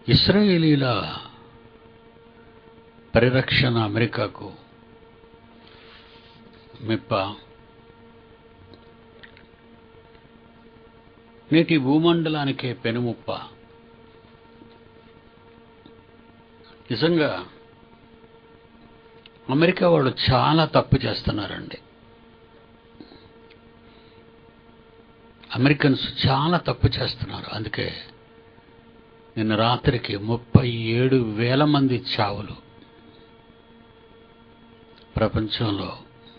ఇశ్రాయేలీల పరిరక్షణ అమెరికాకు మెప్ప. నేటి భూమండలానికే పెనుముప్ప. నిజంగా అమెరికా వాళ్ళు చాలా తప్పు చేస్తున్నారండి. అమెరికన్స్ చాలా తప్పు చేస్తున్నారు. అందుకే నిన్న రాత్రికి 37,000 మంది చావులు ప్రపంచంలో,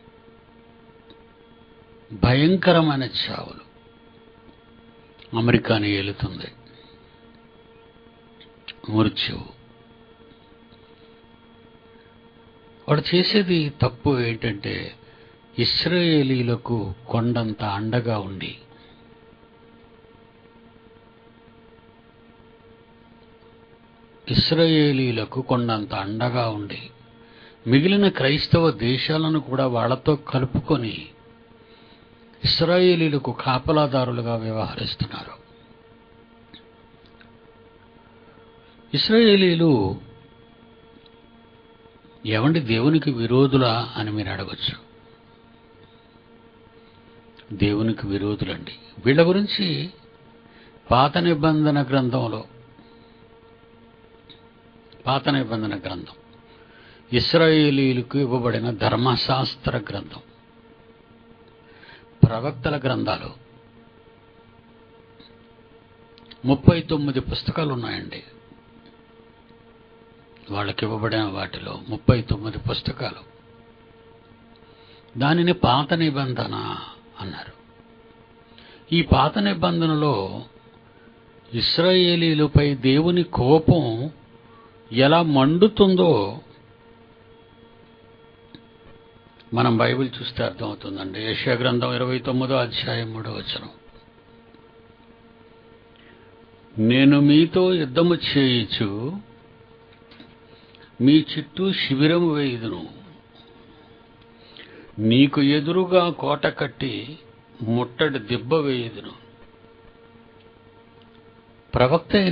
భయంకరమైన చావులు అమెరికాని ఏలుతుంది. మృత్యువు. వాడు చేసేది తప్పు ఏంటంటే, ఇశ్రాయేలీలకు కొండంత అండగా ఉండి మిగిలిన క్రైస్తవ దేశాలను కూడా వాళ్లతో కలుపుకొని ఇశ్రాయేలీలకు కాపలాదారులుగా వ్యవహరిస్తున్నారు. ఇశ్రాయేలీలు ఏమండి దేవునికి విరోధులా అని మీరు అడగచ్చు. దేవునికి విరోధులండి. వీళ్ళ గురించి పాత నిబంధన గ్రంథం ఇశ్రాయేలీలకు ఇవ్వబడిన ధర్మశాస్త్ర గ్రంథం, ప్రవక్తల గ్రంథాలు 39 పుస్తకాలు ఉన్నాయండి. వాళ్ళకి ఇవ్వబడిన వాటిలో 39 పుస్తకాలు. దానిని పాత నిబంధన అన్నారు. ఈ పాత నిబంధనలో ఇశ్రాయేలీలపై దేవుని కోపం ఎలా మండుతుందో మనం బైబిల్ చూస్తే అర్థమవుతుందండి. యెషయా గ్రంథం 29వ అధ్యాయం 3వ వచనం. నేను మీతో యుద్ధము చేయుచు మీ చుట్టూ శిబిరము వేయుదును, నీకు ఎదురుగా కోట కట్టి ముట్టడి దిబ్బ వేయుదును. ప్రవక్త అయిన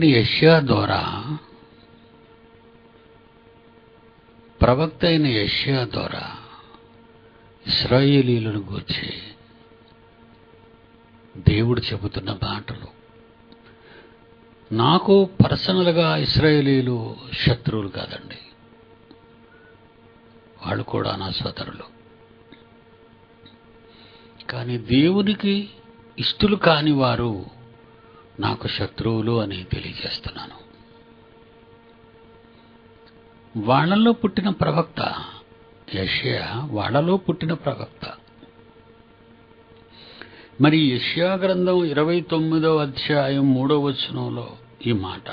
యెషయా ద్వారా ఇశ్రాయేలీలను గూర్చి దేవుడు చెబుతున్న మాటలు. నాకు పర్సనల్గా ఇశ్రాయేలీలు శత్రువులు కాదండి, వాళ్ళు కూడా నా సోదరులు. కానీ దేవునికి ఇష్టలు కాని వారు నాకు శత్రువులు అని తెలియజేస్తున్నాను. వాళ్ళలో పుట్టిన ప్రవక్త యెషయా, వాళ్ళలో పుట్టిన ప్రవక్త. మరి యెషయా గ్రంథం 29వ అధ్యాయం 3వ వచనంలో ఈ మాట,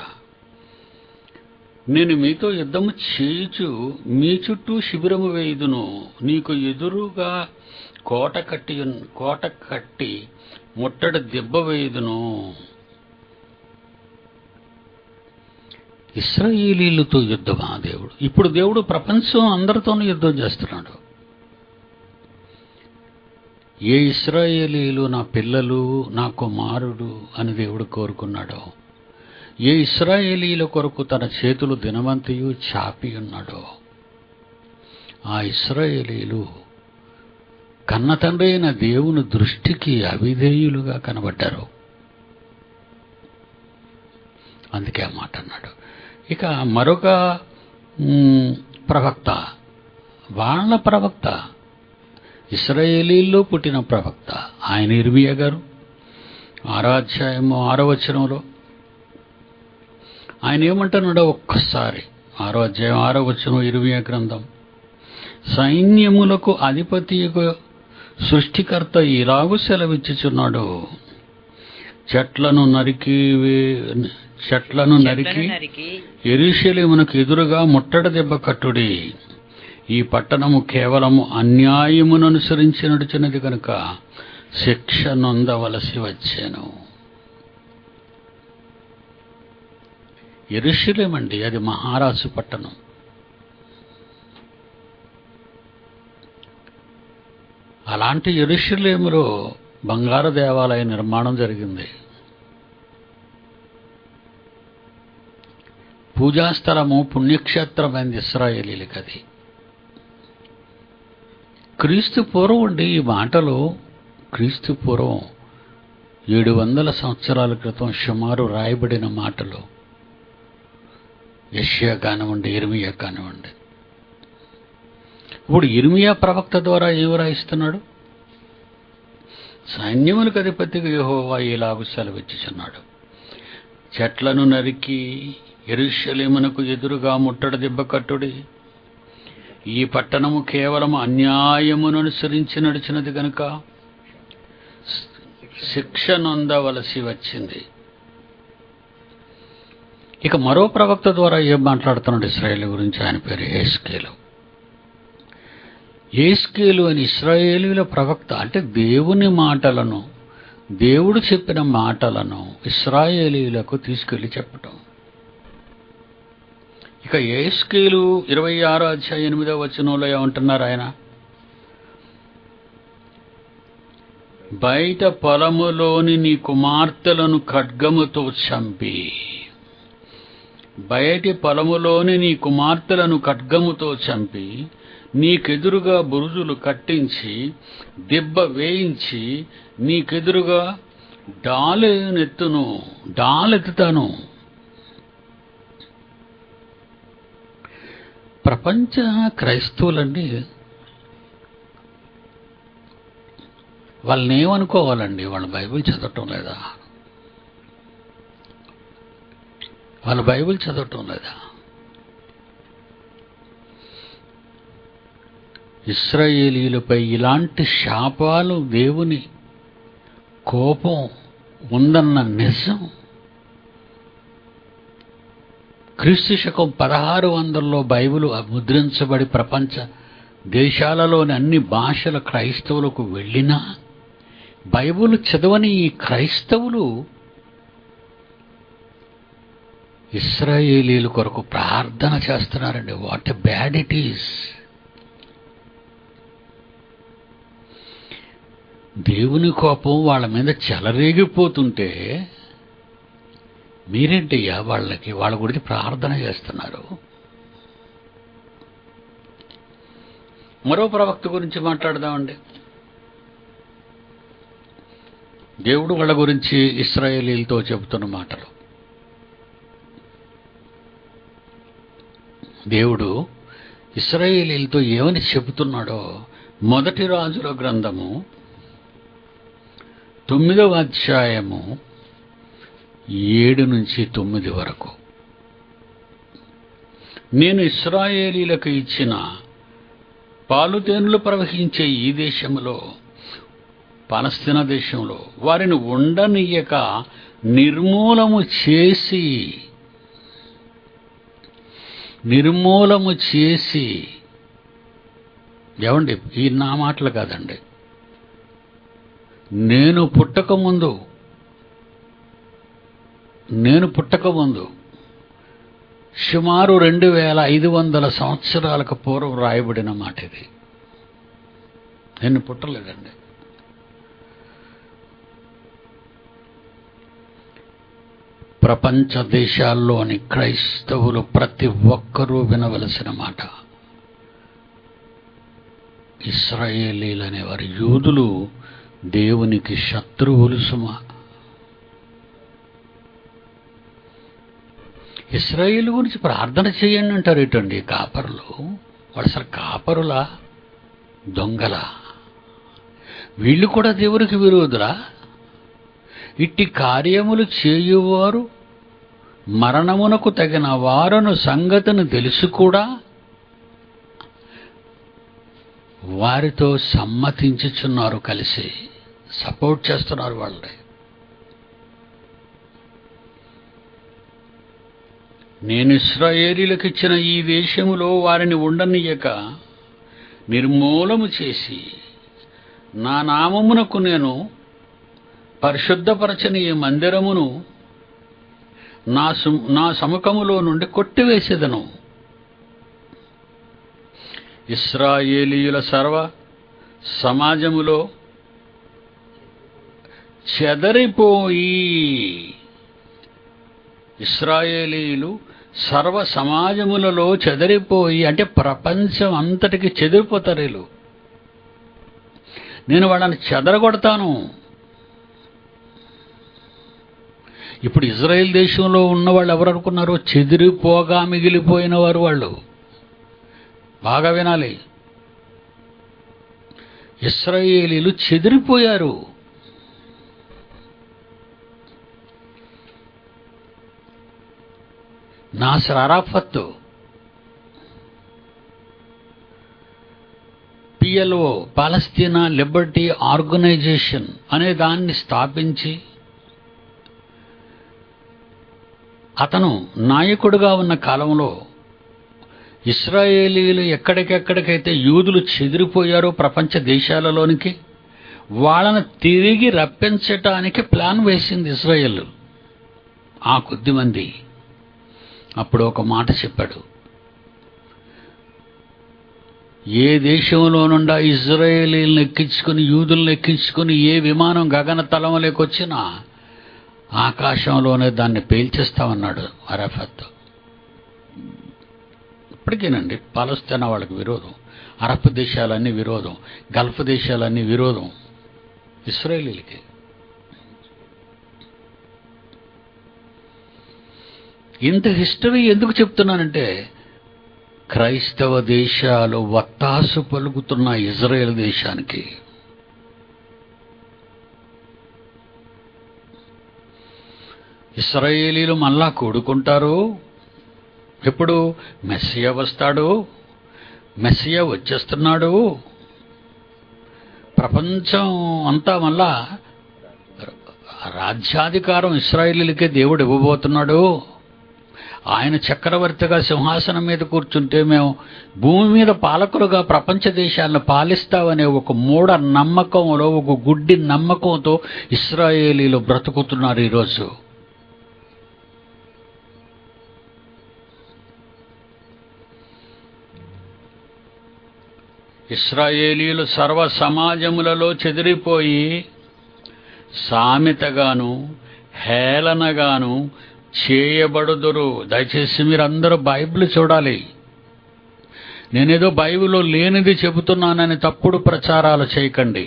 నేను మీతో యుద్ధము చేయుచు మీ చుట్టూ శిబిరము వేయుదును, నీకు ఎదురుగా కోట కట్టి ముట్టడి దెబ్బ వేయుదును. ఇశ్రాయేలీలతో యుద్ధమా దేవుడు? ఇప్పుడు దేవుడు ప్రపంచం అందరితోనూ యుద్ధం చేస్తున్నాడు. ఏ ఇశ్రాయేలీలు నా పిల్లలు, నా కుమారుడు అని దేవుడు కోరుకున్నాడో, ఏ ఇశ్రాయేలీల కొరకు తన చేతులు దినవంతియు చాపి ఉన్నాడో, ఆ ఇశ్రాయేలీలు కన్న తండ్రి అయిన దేవుని దృష్టికి అవిధేయులుగా కనబడ్డారు. అందుకే ఆ మాట అన్నాడు. ఇక మరొక ప్రవక్త, వాళ్ళ ప్రవక్త, ఇశ్రాయేలీల్లో పుట్టిన ప్రవక్త, ఆయన ఇర్మియా గారు 6వ అధ్యాయము 6వ వచనంలో ఆయన ఏమంటున్నాడో ఒక్కసారి. 6వ అధ్యాయం 6వ వచనం ఇర్మియా గ్రంథం. సైన్యములకు అధిపతి సృష్టికర్త ఇలాగు సెలవిచ్చుచున్నాడు, చెట్లను నరికి యెరూషలేమునకు ఎదురుగా ముట్టడి దెబ్బ కట్టుడి. ఈ పట్టణము కేవలము అన్యాయమును అనుసరించి నడుచున్నది కనుక శిక్ష నొందవలసి వచ్చాను. యెరూషలేమండి, అది మహారాజు పట్టణం. అలాంటి యెరూషలేములో బంగారు దేవాలయ నిర్మాణం జరిగింది. పూజాస్థలము, పుణ్యక్షేత్రమైంది ఇశ్రాయేలీలకు. అది క్రీస్తు పూర్వం అండి. ఈ మాటలు క్రీస్తు పూర్వం 700 సంవత్సరాల క్రితం సుమారు రాయబడిన మాటలు. యెషయా కానివ్వండి, ఇర్మియా కానివ్వండి. ఇప్పుడు ఇర్మియా ప్రవక్త ద్వారా ఏం రాయిస్తున్నాడు? సైన్యములకు అధిపతిగా యెహోవా ఇలాగు సెలవిచ్చుచున్నాడు, చెట్లను నరికి యెరూషలేమునకు ఎదురుగా ముట్టడి దిబ్బ కట్టుడి. ఈ పట్టణము కేవలం అన్యాయమును అనుసరించి నడిచినది గనుక శిక్ష నొందవలసి వచ్చింది. ఇక మరో ప్రవక్త ద్వారా ఏం మాట్లాడుతున్నాడు ఇశ్రాయేలు గురించి? ఆయన పేరు యెహెజ్కేలు. యెహెజ్కేలు అని ఇశ్రాయేలీల ప్రవక్త. అంటే దేవుని మాటలను, దేవుడు చెప్పిన మాటలను ఇశ్రాయేలీలకు తీసుకెళ్లి చెప్పటం. ఇక యెహెజ్కేలు 26వ అధ్యాయం 8వ వచనంలో ఏమంటున్నారు ఆయన? బయట పొలములోని నీ కుమార్తెలను ఖడ్గముతో చంపి, బయటి పొలములోని నీ కుమార్తెలను ఖడ్గముతో చంపి, నీకెదురుగా బురుజులు కట్టించి దిబ్బ వేయించి నీకెదురుగా డాలెత్తుతాను. ప్రపంచ క్రైస్తవులండి, వాళ్ళని ఏమనుకోవాలండి? వాళ్ళు బైబిల్ చదవటం లేదా? వాళ్ళు బైబిల్ చదవటం లేదా? ఇశ్రాయేలీయులపై ఇలాంటి శాపాలు, దేవుని కోపం ఉందన్న నిజం క్రీస్తు శకం 1600లో బైబిల్ ముద్రించబడి ప్రపంచ దేశాలలోని అన్ని భాషల క్రైస్తవులకు వెళ్ళినా బైబిల్ చదవని ఈ క్రైస్తవులు ఇశ్రాయేలీయుల కొరకు ప్రార్థన చేస్తున్నారండి. What a bad it is. దేవుని కోపం వాళ్ళ మీద చెలరేగిపోతుంటే మీరేంటయ్యా వాళ్ళ గురించి ప్రార్థన చేస్తున్నారు? మరో ప్రవక్త గురించి మాట్లాడదామండి. దేవుడు వాళ్ళ గురించి ఇశ్రాయేలీలతో చెబుతున్న మాటలు. దేవుడు ఇశ్రాయేలీలతో ఏమని చెబుతున్నాడో మొదటి రాజుల గ్రంథము 9వ అధ్యాయము 7 నుంచి 9 వరకు. నేను ఇశ్రాయేలీలకు ఇచ్చిన పాలుతేనులు ప్రవహించే ఈ దేశంలో, పాలస్తీనా దేశంలో వారిని ఉండనీయక నిర్మూలము చేసి ఏమండి, ఈ నా మాటలు కాదండి. నేను పుట్టకముందు సుమారు 2500 సంవత్సరాలకు పూర్వం రాయబడిన మాట ఇది. నేను పుట్టలేదండి. ప్రపంచ దేశాల్లోని క్రైస్తవులు ప్రతి ఒక్కరూ వినవలసిన మాట. ఇశ్రాయేలీలు అనేవారు, యూదులు దేవునికి శత్రువులు సుమా. ఇశ్రాయేలు గురించి ప్రార్థన చేయండి అంటారు. ఏంటండి కాపరులు? వాళ్ళు అసలు కాపరులా, దొంగలా? వీళ్ళు కూడా దేవునికి విరోధులా? ఇట్టి కార్యములు చేయువారు మరణమునకు తగిన వారను సంగతిని తెలుసు కూడా వారితో సమ్మతించుచున్నారు, కలిసి సపోర్ట్ చేస్తున్నారు వాళ్ళని. నేను ఇశ్రాయేలీయులకు ఇచ్చిన ఈ దేశములో వారిని ఉండనీయక నిర్మూలము చేసి నా నామమునకు నేను పరిశుద్ధపరచని ఈ మందిరమును నా సముఖములో నుండి కొట్టివేసేదను. ఇశ్రాయేలీయుల సర్వ సమాజములో చెదరిపోయి, ఇశ్రాయేలీయులు సర్వ సమాజములలో చెదిరిపోయి, అంటే ప్రపంచం అంతటికి చెదిరిపోతారు వీళ్ళు. నేను వాళ్ళని చెదరగొడతాను. ఇప్పుడు ఇజ్రాయెల్ దేశంలో ఉన్న వాళ్ళు ఎవరు అనుకున్నారు? చెదిరిపోగా మిగిలిపోయిన వారు వాళ్ళు. బాగా వినాలి. ఇశ్రాయేలీలు చెదిరిపోయారు. Nasser Arafat PLO, Palestine liberty organisation అనే దాన్ని స్థాపించి అతను నాయకుడిగా ఉన్న కాలంలో ఇశ్రాయేలీలు ఎక్కడికెక్కడికైతే యూదులు చెదిరిపోయారో ప్రపంచ దేశాలలోనికి, వాళ్ళను తిరిగి రప్పించటానికి ప్లాన్ వేసింది ఇజ్రాయేల్. ఆ కొద్దిమంది అప్పుడు ఒక మాట చెప్పాడు. ఏ దేశంలో నుండా ఇజ్రాయేలీలను ఎక్కించుకుని, యూదులను ఎక్కించుకుని ఏ విమానం గగన తలంలోకి వచ్చినా ఆకాశంలోనే దాన్ని పేల్చేస్తామన్నాడు అరాఫత్. ఇప్పటికేనండి పాలస్తీనా వాళ్ళకి విరోధం, అరబ్ దేశాలన్నీ విరోధం, గల్ఫ్ దేశాలన్నీ విరోధం ఇశ్రాయేలీలకి. ఇంత హిస్టరీ ఎందుకు చెప్తున్నానంటే, క్రైస్తవ దేశాలు వత్తాసు పలుకుతున్న ఇజ్రాయెల్ దేశానికి. ఇశ్రాయేలీలు మళ్ళా కూడుకుంటారు. ఎప్పుడు? మెస్సియా వస్తాడు, మెస్సియా వచ్చేస్తున్నాడు, ప్రపంచం అంతా మళ్ళా రాజ్యాధికారం ఇశ్రాయేలీలకే దేవుడు ఇవ్వబోతున్నాడు. ఆయన చక్రవర్తిగా సింహాసనం మీద కూర్చుంటే మేము భూమి మీద పాలకులుగా ప్రపంచ దేశాలను పాలిస్తామనే ఒక మూఢ నమ్మకంలో, ఒక గుడ్డి నమ్మకంతో ఇశ్రాయేలీలు బ్రతుకుతున్నారు ఈరోజు. ఇశ్రాయేలీలు సర్వ సమాజములలో చెదిరిపోయి సామెతగాను హేళనగాను చేయబడుదురు. దయచేసి మీరందరూ బైబిల్ చూడాలి. నేనేదో బైబిల్లో లేనిది చెబుతున్నానని తప్పుడు ప్రచారాలు చేయకండి.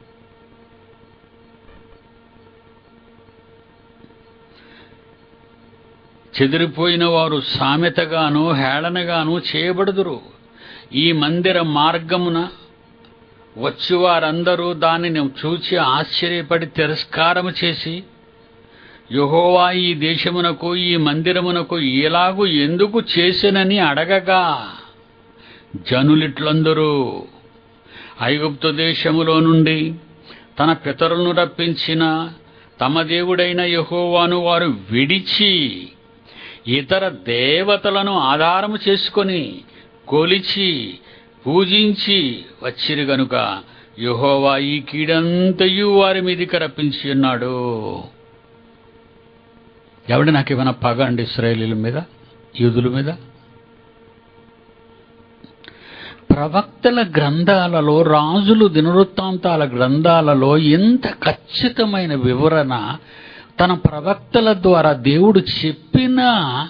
చెదిరిపోయిన వారు సామెతగాను హేళనగాను చేయబడుదురు. ఈ మందిర మార్గమున వచ్చువారందరూ దానిని చూచి ఆశ్చర్యపడి తిరస్కారము చేసి, యెహోవా ఈ దేశమునకు ఈ మందిరమునకు ఇలాగు ఎందుకు చేసెనని అడగగా, జనులిట్లందరూ ఐగుప్తు దేశములో నుండి తన పితరులను రప్పించిన తమ దేవుడైన యెహోవాను వారు విడిచి ఇతర దేవతలను ఆధారము చేసుకొని కొలిచి పూజించి వచ్చిరి గనుక యెహోవా ఈ కీడంతయు వారి మీదికి రప్పించి ఉన్నాడు. ఎవడు నాకేమైనా పగ అండి ఇశ్రాయేలీల మీద, యూదుల మీద? ప్రవక్తల గ్రంథాలలో, రాజులు దినవృత్తాంతాల గ్రంథాలలో ఎంత ఖచ్చితమైన వివరణ తన ప్రవక్తల ద్వారా దేవుడు చెప్పినా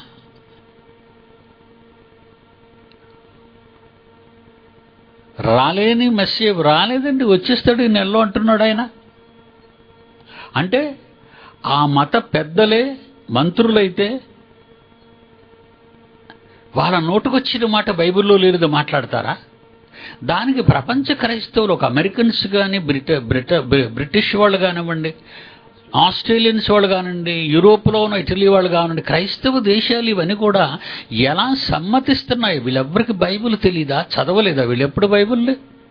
రాలేని మెస్సేజ్ రాలేదండి, వచ్చేస్తాడు ఈ నెలలో అంటున్నాడు ఆయన. అంటే ఆ మత పెద్దలే మంత్రులైతే వాళ్ళ నోటుకొచ్చిన మాట బైబిల్లో లేనిది మాట్లాడతారా? దానికి ప్రపంచ క్రైస్తవులు, ఒక అమెరికన్స్ కానీ, బ్రిటిష్ వాళ్ళు కానివ్వండి, ఆస్ట్రేలియన్స్ వాళ్ళు కానివ్వండి, యూరోప్లో ఉన్న ఇటలీ వాళ్ళు కానివ్వండి, క్రైస్తవ దేశాలు ఇవన్నీ కూడా ఎలా సమ్మతిస్తున్నాయి? వీళ్ళెవ్వరికి బైబిల్ తెలీదా? చదవలేదా వీళ్ళు ఎప్పుడు బైబిల్?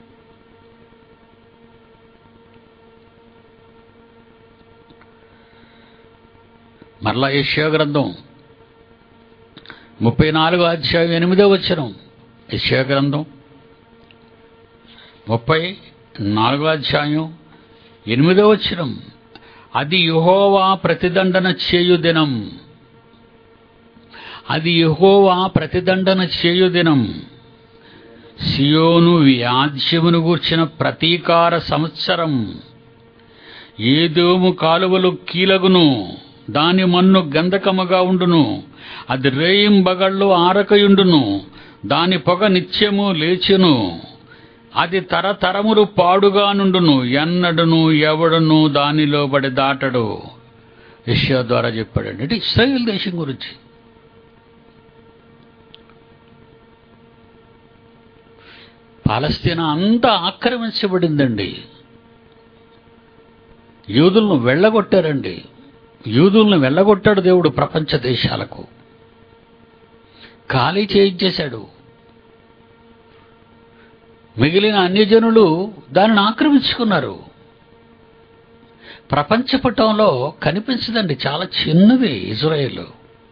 మరలా యెషయా గ్రంథం 34వ అధ్యాయం 8వ వచనం. యెషయా గ్రంథం 34వ అధ్యాయం 8వ వచనం. అది యెహోవా ప్రతిదండన చేయు దినం, అది యెహోవా ప్రతిదండన చేయు దినం, సియోను వ్యాజ్యమును గూర్చిన ప్రతీకార సంవత్సరం. ఏదోము కాలువలు కీలగును, దాని మన్ను గంధకముగా ఉండును, అది రేయింబగళ్ళు ఆరకయుండును, దాని పొగ నిత్యము లేచును, అది తరతరములు పాడుగా నుండును, ఎన్నడును ఎవడును దానిలో పడి దాటడు. యెషయా ద్వారా చెప్పాడండి. అంటే ఇశ్రాయేల్ దేశం గురించి. పాలస్తీనా అంతా ఆక్రమించబడిందండి. యూదులను వెళ్ళగొట్టారండి. యూదులను వెళ్ళగొట్టాడు దేవుడు ప్రపంచ దేశాలకు. ఖాళీ చేయించేశాడు. మిగిలిన అన్యజనులు దానిని ఆక్రమించుకున్నారు. ప్రపంచ పటంలో కనిపించదండి, చాలా చిన్నది ఇజ్రాయేల్.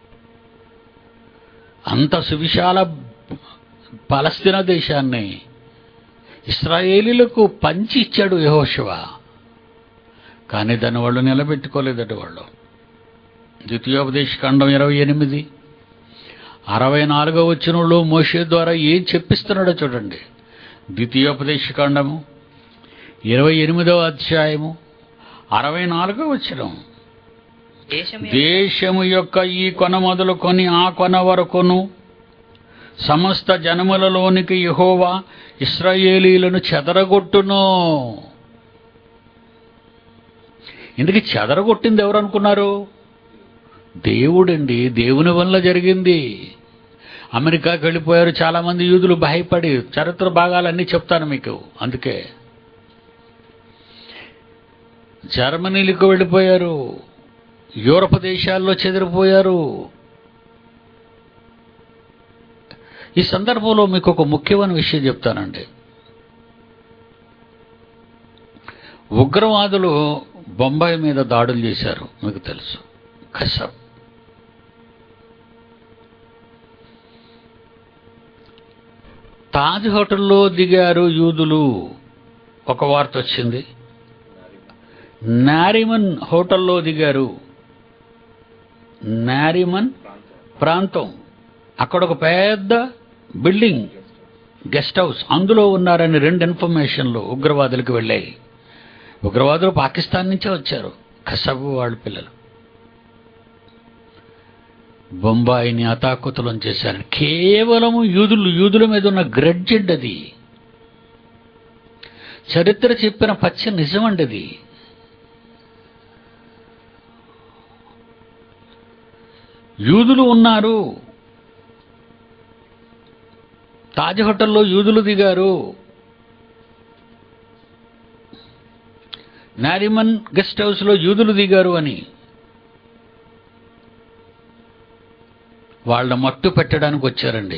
అంత సువిశాల పాలస్తీనా దేశాన్ని ఇశ్రాయేలీలకు పంచి ఇచ్చాడు యెహోషువ. కానీ దాన్ని వాళ్ళు నిలబెట్టుకోలేదట. వాళ్ళు ద్వితీయోపదేశకాండం 28 64వ వచనంలో మోషే ద్వారా ఏం చెప్పిస్తున్నాడో చూడండి. ద్వితీయోపదేశకాండము 28వ అధ్యాయము 64వ వచనం. దేశము యొక్క ఈ కొన మొదలుకొని ఆ కొన వరకును సమస్త జనములలోనికి యెహోవా ఇశ్రాయేలీలను చెదరగొట్టును. ఇందుకు చెదరగొట్టింది ఎవరు అనుకున్నారు? దేవుడండి. దేవుని వల్ల జరిగింది. అమెరికాకి వెళ్ళిపోయారు చాలామంది యూదులు భయపడి. చరిత్ర భాగాలన్నీ చెప్తాను మీకు. అందుకే జర్మనీలకు వెళ్ళిపోయారు, యూరప్ దేశాల్లో చెదిరిపోయారు. ఈ సందర్భంలో మీకు ఒక ముఖ్యమైన విషయం చెప్తానండి. ఉగ్రవాదులు బొంబాయి మీద దాడులు చేశారు, మీకు తెలుసు. కసబ్ తాజ్ హోటల్లో దిగారు యూదులు. ఒక వార్త వచ్చింది. నారిమన్ హోటల్లో దిగారు. నారిమన్ ప్రాంతం, అక్కడ ఒక పెద్ద బిల్డింగ్, గెస్ట్ హౌస్, అందులో ఉన్నారని 2 ఇన్ఫర్మేషన్లు ఉగ్రవాదులకు వెళ్ళాయి. ఉగ్రవాదులు పాకిస్తాన్ నుంచే వచ్చారు, కసబ్ వాళ్ళ పిల్లలు. బొంబాయిని అతాకుతలం చేశారు. కేవలం యూదుల మీద ఉన్న గ్రడ్జ్ అది. చరిత్ర చెప్పిన పచ్చ నిజమండి అది. యూదులు ఉన్నారు. తాజ్ హోటల్లో యూదులు దిగారు. నారిమన్ గెస్ట్ హౌస్లో యూదులు దిగారు అని వాళ్ళ మట్టు పెట్టడానికి వచ్చారండి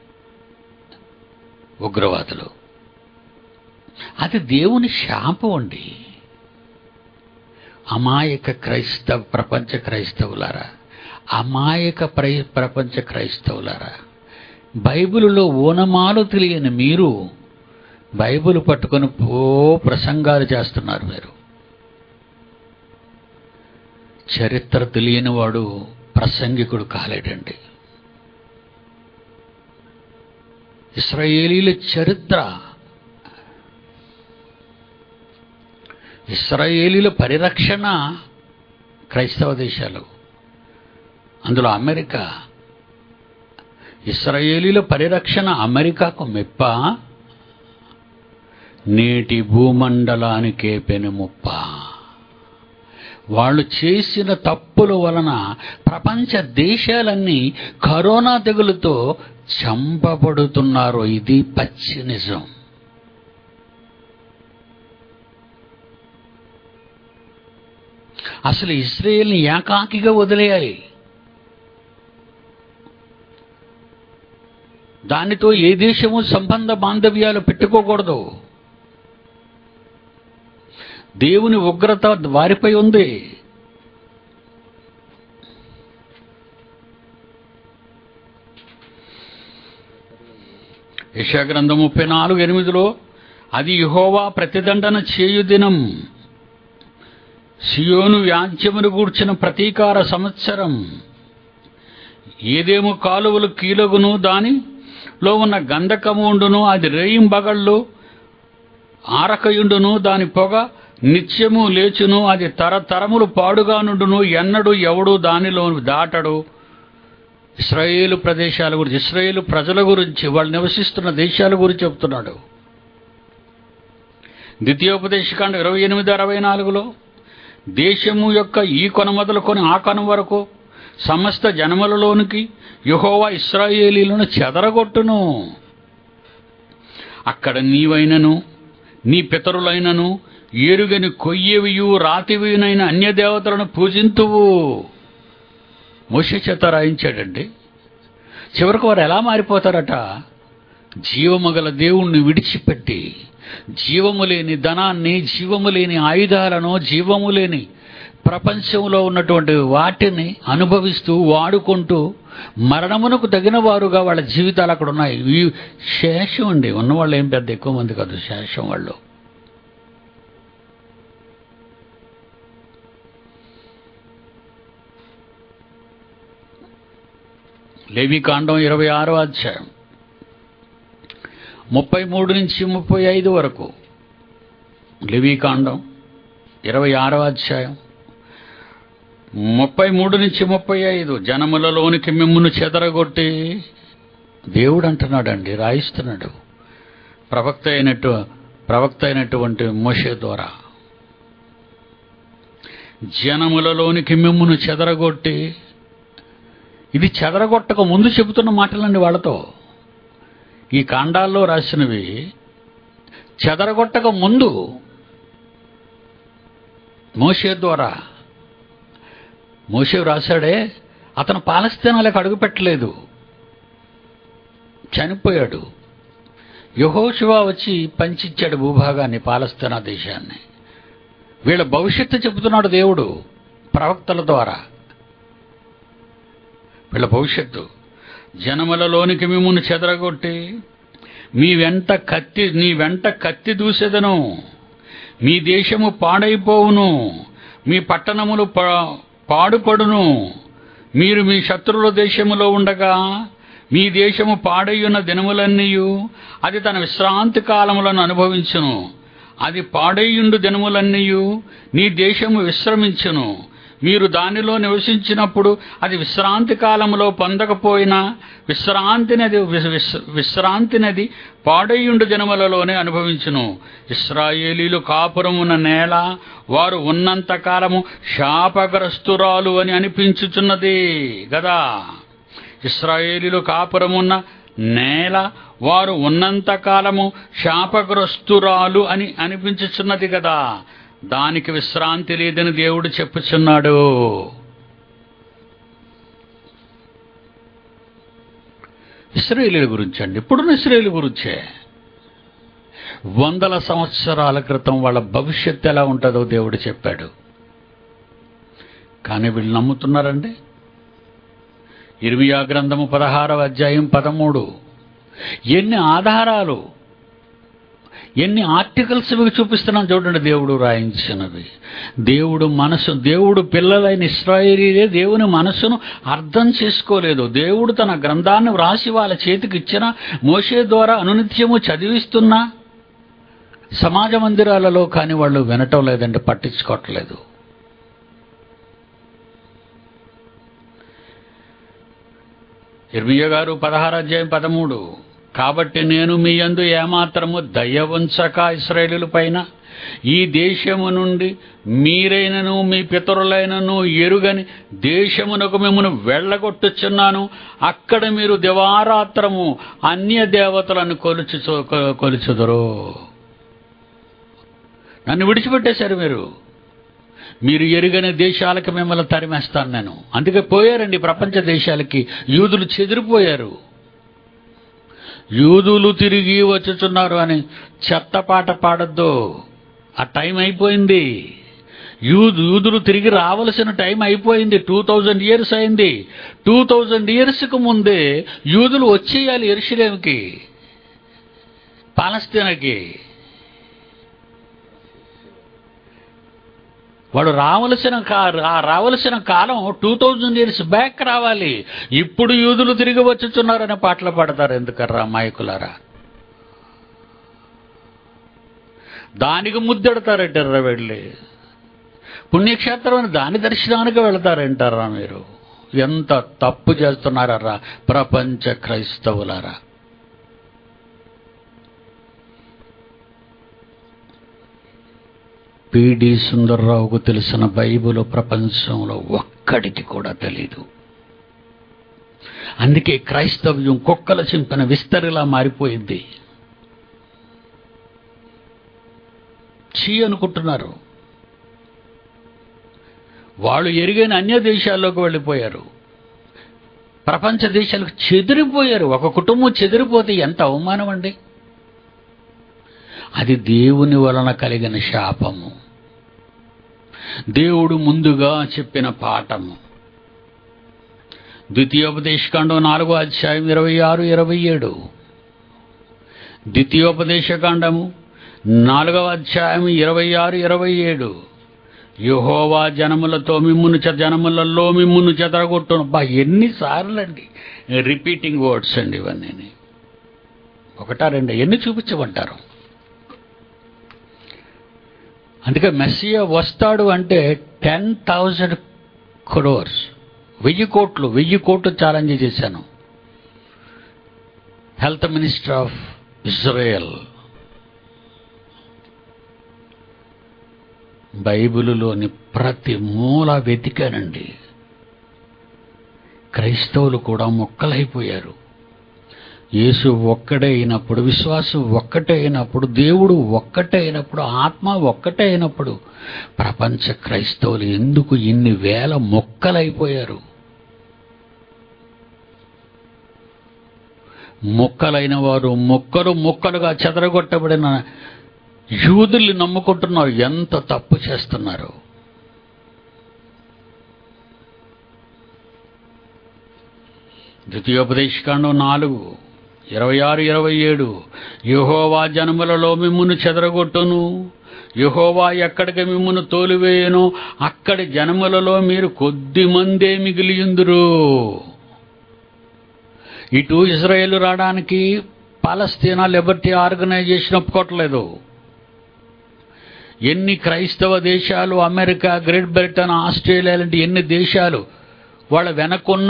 ఉగ్రవాదులు. అది దేవుని శాపం అండి. అమాయక ప్రపంచ క్రైస్తవులారా, అమాయక ప్రపంచ క్రైస్తవులారా, బైబిలులో ఓనమాలు తెలియని మీరు బైబిల్ పట్టుకొని ప్రసంగాలు చేస్తున్నారు. మీరు చరిత్ర తెలియని వాడు ప్రసంగికుడు కాలేడండి. ఇశ్రాయేలీల చరిత్ర, ఇశ్రాయేలీల పరిరక్షణ క్రైస్తవ దేశాలు, అందులో అమెరికా. ఇశ్రాయేలీల పరిరక్షణ అమెరికాకు మెప్ప, నేటి భూమండలానికే పెనుముప్ప. వాళ్ళు చేసిన తప్పుల వలన ప్రపంచ దేశాలన్నీ కరోనా తెగులుతో చంపబడుతున్నారు. ఇది పచ్చి నిజం. అసలు ఇశ్రాయేల్ని ఏకాకిగా వదిలేయాలి. దానితో ఏ దేశము సంబంధ బాంధవ్యాలు పెట్టుకోకూడదు. దేవుని ఉగ్రత వారిపై ఉంది. యెషయా గ్రంథం 34:8 అది యెహోవా ప్రతిదండన చేయు దినం, సియోను వ్యాజ్యమును గూర్చిన ప్రతీకార సంవత్సరం. ఏదేమో కాలువలు కీలగును, దానిలో ఉన్న గంధకము ఉండును, అది రేయింబగళ్ళు ఆరకయుండును, దాని పొగ నిత్యము లేచును, అది తరతరములు పాడుగా నుండును, ఎన్నడూ ఎవడు దానిలో దాటడు. ఇశ్రాయేలు ప్రదేశాల గురించి, ఇశ్రాయేలు ప్రజల గురించి, వాళ్ళు నివసిస్తున్న దేశాల గురించి చెప్తున్నాడు. ద్వితీయోపదేశకాండం 28:64లో దేశము యొక్క ఈ కొన మొదలుకొని ఆ కొన వరకు సమస్త జనములలోనికి యెహోవా ఇశ్రాయేలీయులను చెదరగొట్టును. అక్కడ నీవైనను నీ పితరులైనను ఎరుగని కొయ్యవియు రాతివియునైన అన్యదేవతలను పూజింతువు. మోషే చేత రాయించాడండి. చివరికి వారు ఎలా మారిపోతారట? జీవము గల దేవుణ్ణి విడిచిపెట్టి జీవము లేని ధనాన్ని, జీవము లేని ఆయుధాలను, జీవము లేని ప్రపంచంలో ఉన్నటువంటి వాటిని అనుభవిస్తూ వాడుకుంటూ మరణమునకు తగిన వారుగా వాళ్ళ జీవితాలు అక్కడ ఉన్నాయి. శేషం అండి, ఉన్నవాళ్ళు ఏం పెద్ద ఎక్కువ మంది కాదు, శేషం వాళ్ళు. లేవీకాండం 26వ అధ్యాయం 33 నుంచి 35 వరకు. లేవీకాండం 26వ అధ్యాయం 33 నుంచి 35. జనములలోనికి మిమ్మును చెదరగొట్టి, దేవుడు అంటున్నాడండి, రాయిస్తున్నాడు ప్రవక్త అయినటువంటి మోషే ద్వారా. జనములలోనికి మిమ్మును చెదరగొట్టి, ఇది చెదరగొట్టక ముందు చెబుతున్న మాటలండి వాళ్ళతో. ఈ కాండాల్లో రాసినవి చెదరగొట్టక ముందు మోషే ద్వారా. మోషే రాశాడే, అతను పాలస్తీనాలకు అడుగుపెట్టలేదు, చనిపోయాడు. యెహోషువ వచ్చి పంచిచ్చాడు భూభాగాన్ని, పాలస్తీనా దేశాన్ని. వీళ్ళ భవిష్యత్తు చెబుతున్నాడు దేవుడు ప్రవక్తల ద్వారా. వీళ్ళ భవిష్యత్తు. జనములలోనికి మిమ్మును చెదరగొట్టి నీ వెంట కత్తి దూసెదను, మీ దేశము పాడైపోవును, మీ పట్టణములు పాడుపడును. మీరు మీ శత్రువుల దేశములో ఉండగా మీ దేశము పాడయ్యున్న దినములన్నీయు అది తన విశ్రాంతి కాలములను అనుభవించును. అది పాడయ్యుండు దినములన్నీయు నీ దేశము విశ్రమించును. మీరు దానిలో నివసించినప్పుడు అది విశ్రాంతి కాలంలో పొందకపోయినా విశ్రాంతినది పాడయ్యుండు జనములలోనే అనుభవించును. ఇశ్రాయేలీలు కాపురమున్న నేల వారు ఉన్నంత కాలము శాపగ్రస్తురాలు అని అనిపించుచున్నది గదా. ఇశ్రాయేలీలు కాపురమున్న నేల వారు ఉన్నంత కాలము శాపగ్రస్తురాలు అని అనిపించుచున్నది కదా. దానికి విశ్రాంతి లేదని దేవుడు చెప్పుచున్నాడు. ఇశ్రాయేలీయుల గురించి అండి, ఇప్పుడున్న ఇశ్రాయేలు గురించే. 100 సంవత్సరాల క్రితం వాళ్ళ భవిష్యత్తు ఎలా ఉంటుందో దేవుడు చెప్పాడు. కానీ వీళ్ళు నమ్ముతున్నారండి. ఇర్మియా గ్రంథము 16వ అధ్యాయం 13. ఎన్ని ఆధారాలు, ఎన్ని ఆర్టికల్స్ మీకు చూపిస్తున్నాం చూడండి దేవుడు రాయించినవి. దేవుడు పిల్లలైన ఇశ్రాయేలీలే దేవుని మనసును అర్థం చేసుకోలేదు. దేవుడు తన గ్రంథాన్ని వ్రాసి వాళ్ళ చేతికి ఇచ్చిన, మోషే ద్వారా అనునిత్యము చదివిస్తున్నా సమాజ మందిరాలలో కానీ వాళ్ళు వినటం లేదండి, పట్టించుకోవట్లేదు. ఇర్మియా గారు 16వ అధ్యాయం 13. కాబట్టి నేను మీ యందు ఏమాత్రము దయ ఉంచక ఇశ్రాయేలీయుల పైన ఈ దేశము నుండి మీరైనను మీ పితరులైనను ఎరుగని దేశమునకు మిమ్మను వెళ్ళగొట్టుచున్నాను. అక్కడ మీరు దివారాత్రము అన్య దేవతలను కొలుచుదురు. నన్ను విడిచిపెట్టేశారు మీరు ఎరుగని దేశాలకు మిమ్మల్ని తరిమేస్తాను నేను. అందుకే పోయారండి ప్రపంచ దేశాలకి. యూదులు చెదిరిపోయారు. యూదులు తిరిగి వచ్చుచున్నారు అని చెత్తపాట పాడొద్దు. ఆ టైం అయిపోయింది. యూదులు తిరిగి రావలసిన టైం అయిపోయింది. 2000 ఇయర్స్ అయింది. 2000 ఇయర్స్కు ముందే యూదులు వచ్చేయాలి యెరూషలేముకి, పాలస్తీనాకి. వాడు రావలసిన కాలం 2000 ఇయర్స్ బ్యాక్ రావాలి. ఇప్పుడు యూదులు తిరిగి వచ్చుచున్నారనే పాటలు పాడతారు. ఎందుకర్రా మాయకులారా? దానికి ముద్దెడతారంటారా వెళ్ళి? పుణ్యక్షేత్రం అని దాని దర్శనానికి వెళతారంటారా మీరు? ఎంత తప్పు చేస్తున్నారా ప్రపంచ క్రైస్తవులారా! పిడి సుందర్రావుకు తెలిసిన బైబిల్ ప్రపంచంలో ఒక్కడికి కూడా తెలీదు. అందుకే క్రైస్తవ్యం కుక్కల చింపిన విస్తరిలా మారిపోయింది. చీ అనుకుంటున్నారు. వాళ్ళు ఎరిగైన అన్య దేశాల్లోకి వెళ్ళిపోయారు. ప్రపంచ దేశాలకు చెదిరిపోయారు. ఒక కుటుంబం చెదిరిపోతే ఎంత అవమానం అండి! అది దేవుని వలన కలిగిన శాపము. దేవుడు ముందుగా చెప్పిన పాఠము. ద్వితీయోపదేశకాండం 4వ అధ్యాయం 26, 27. ద్వితీయోపదేశకాండము 4వ అధ్యాయం 26, 27. యెహోవా జనములలో మిమ్మును చెదరగొట్టును. ఎన్నిసార్లండి రిపీటింగ్ వర్డ్స్ అండి ఇవన్నీ. ఒకటా రెండా? ఎన్ని చూపించమంటారు? అందుకే మెస్సియా వస్తాడు అంటే 10,000 crores, 1000 కోట్లు ఛాలెంజ్ చేశాను. Health minister of Israel. బైబిలులోని ప్రతి మూల వెతికానండి. క్రైస్తవులు కూడా మొక్కలైపోయారు. యేసు ఒక్కడే అయినప్పుడు, విశ్వాసం ఒక్కటే అయినప్పుడు, దేవుడు ఒక్కటే అయినప్పుడు, ఆత్మ ఒక్కటే అయినప్పుడు ప్రపంచ క్రైస్తవులు ఎందుకు ఇన్ని వేల మొక్కలైపోయారు? మొక్కలైన వారు మొక్కలుగా చెదరగొట్టబడిన యూదుల్ని నమ్ముకుంటున్నారు. ఎంత తప్పు చేస్తున్నారు! ద్వితీయోపదేశకాండం 4, 26, 27. యెహోవా జనములలో మిమ్మును చెదరగొట్టును. యెహోవా ఎక్కడికి మిమ్మును తోలివేయును అక్కడి జనములలో మీరు కొద్దిమందే మిగిలియుందురు. ఇటు ఇజ్రాయేలు రావడానికి పాలస్తీనా లిబర్టీ ఆర్గనైజేషన్ ఒప్పుకోవట్లేదు. ఎన్ని క్రైస్తవ దేశాలు, అమెరికా, గ్రేట్ బ్రిటన్, ఆస్ట్రేలియా లాంటి ఎన్ని దేశాలు వాళ్ళ వెనకున్న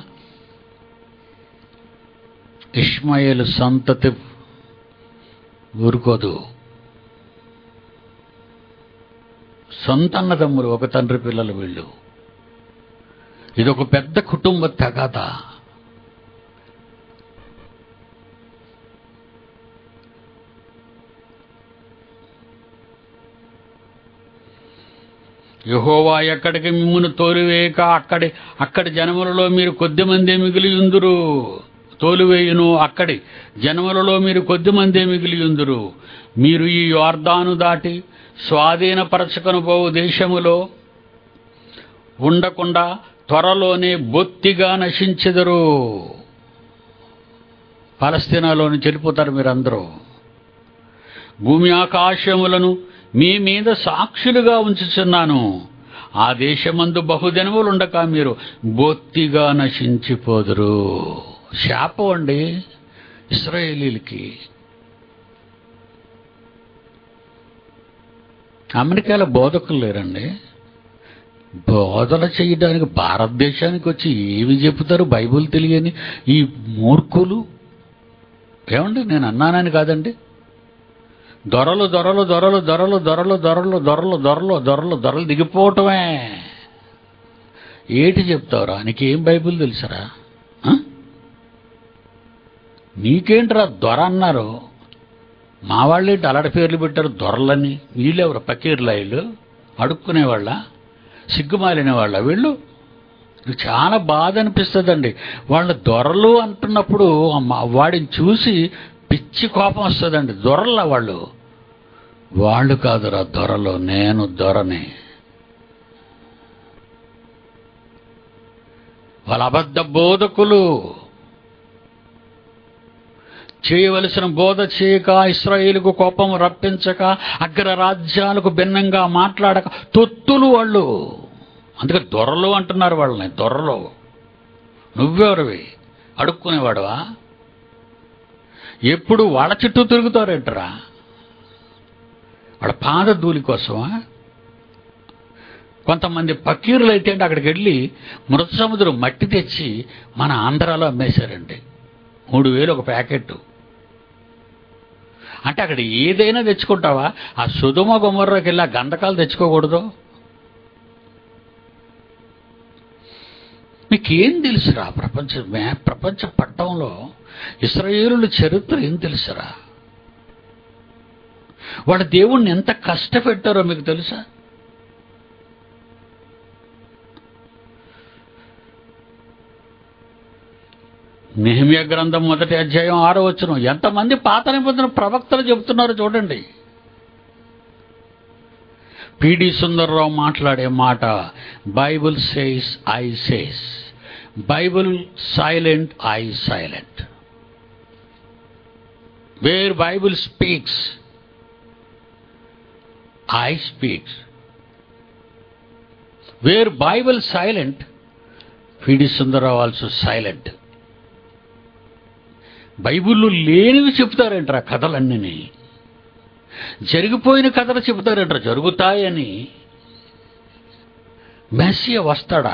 ఇష్మాయేలు సంతతి ఊరుకోదు. సొంతన్నదమ్ములు, ఒక తండ్రి పిల్లలు వీళ్ళు. ఇదొక పెద్ద కుటుంబ తగాద. యెహోవా ఎక్కడికి మిమ్మును తోలివేయక అక్కడి జనములలో మీరు కొద్దిమందే మిగిలియుందురు. తోలివేయును అక్కడి జనములలో మీరు కొద్దిమందే మిగిలియుందురు. మీరు ఈ యొర్దాను దాటి స్వాధీనపరచుకొని పోవు దేశములో ఉండకుండా త్వరలోనే బొత్తిగా నశించెదరు. పాలస్తీనాలోని చెడిపోతారు మీరందరూ. భూమి ఆకాశములను మీ మీద సాక్షులుగా ఉంచుచున్నాను. ఆ దేశమందు బహుదినములుండక మీరు బొత్తిగా నశించిపోదురు. శాపం అండి ఇశ్రాయేలీలకి. అమెరికాలో బోధకులు లేరండి. బోధన చేయడానికి భారతదేశానికి వచ్చి ఏమి చెప్తారు? బైబిల్ తెలియని ఈ మూర్ఖులు. ఏమండి, నేను అన్నానని కాదండి. దొరలు దిగిపోవటమే. ఏటి చెప్తావురా? నీకేం బైబిల్ తెలుసరా? నీకేంట్రా దొర అన్నారు? మా వాళ్ళేంటి అలాంటి పేర్లు పెట్టారు దొరలని? వీళ్ళెవరు? పకీర్లాయిలు, అడుక్కునేవాళ్ళ, సిగ్గుమాలిన వాళ్ళ వీళ్ళు? చాలా బాధ అనిపిస్తుందండి. వాళ్ళ దొరలు అంటున్నప్పుడు వాడిని చూసి పిచ్చి కోపం వస్తుందండి. దొరల వాళ్ళు కాదురా దొరలు, నేను దొరని. వాళ్ళ అబద్ధ బోధకులు. చేయవలసిన బోధ చేయక, ఇశ్రాయేలుకు కోపం రప్పించక, అగ్రరాజ్యాలకు భిన్నంగా మాట్లాడక తొత్తులు వాళ్ళు. అందుకే దొరలు అంటున్నారు వాళ్ళని. దొరలు. నువ్వెవరివి? అడుక్కునేవాడువా? ఎప్పుడు వాళ్ళ చుట్టూ తిరుగుతారేంటరా? వాళ్ళ పాదధూళి కోసమా? కొంతమంది పకీరులు అయితే అంటే అక్కడికి వెళ్ళి మృత సముద్రం మట్టి తెచ్చి మన ఆంధ్రాలో అమ్మేశారండి. 3,000 ఒక ప్యాకెట్. అంటే అక్కడ ఏదైనా తెచ్చుకుంటావా? ఆ సొదొమ గొమొర్రాకి వెళ్ళి ఆ గంధకాలు తెచ్చుకోకూడదు? మీకేం తెలుసురా? ప్రపంచ పట్టంలో ఇశ్రాయేలుల చరిత్ర ఏం తెలుసురా? వాళ్ళ దేవుణ్ణి ఎంత కష్టపెట్టారో మీకు తెలుసా? నెహెమ్యా గ్రంథం 1వ అధ్యాయం 6వ వచనం. ఎంతమంది పాత నిబంధన ప్రవక్తలు చెబుతున్నారో చూడండి. పిడి సుందర్రావు మాట్లాడే మాట, Bible says I says, Bible silent I silent. Where Bible speaks I speaks, where Bible silent PD Sundararao also silent. బైబిల్లో లేనివి చెప్తారంటారా కథలన్నీ? జరిగిపోయిన కథలు చెబుతారంటారా జరుగుతాయని? మెస్సియా వస్తాడా?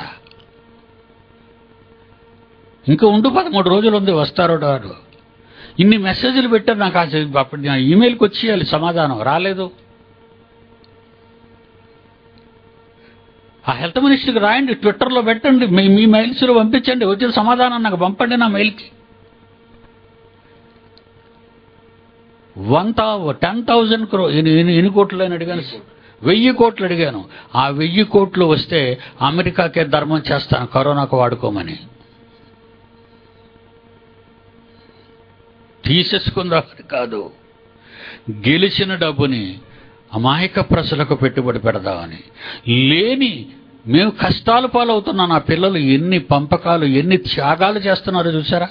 ఇంకా ఉండు, 13 రోజులు ఉంది, వస్తారో రాడు. ఇన్ని మెసేజ్లు పెట్టారు నాకు. అప్పుడు నా ఈమెయిల్కి వచ్చేయాలి సమాధానం, రాలేదు. ఆ హెల్త్ మినిస్టర్కి రాయండి, ట్విట్టర్లో పెట్టండి, మీ మెయిల్స్లో పంపించండి, వచ్చిన సమాధానం నాకు పంపండి నా మెయిల్కి. 10,000 crores ఎన్ని కోట్లు అని అడిగాను? 1000 కోట్లు అడిగాను. ఆ 1000 కోట్లు వస్తే అమెరికాకే ధర్మం చేస్తాను, కరోనాకు వాడుకోమని. తీసేసుకుందామని కాదు, గెలిచిన డబ్బుని అమాయక ప్రజలకు పెట్టుబడి పెడదామని. లేని మేము కష్టాలు పాలవుతున్నాం. నా పిల్లలు ఎన్ని పంపకాలు, ఎన్ని త్యాగాలు చేస్తున్నారో చూసారా?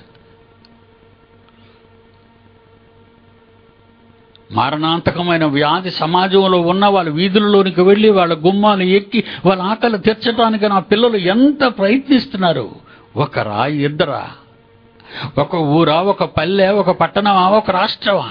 మారణాంతకమైన వ్యాధి సమాజంలో ఉన్న వాళ్ళ వీధులలోనికి వెళ్ళి వాళ్ళ గుమ్మాలు ఎక్కి వాళ్ళ ఆకలి తీర్చడానికి నా పిల్లలు ఎంత ప్రయత్నిస్తున్నారు. ఒకరా, ఇద్దరా, ఒక ఊరా, ఒక పల్లె, ఒక పట్టణమా, ఒక రాష్ట్రమా?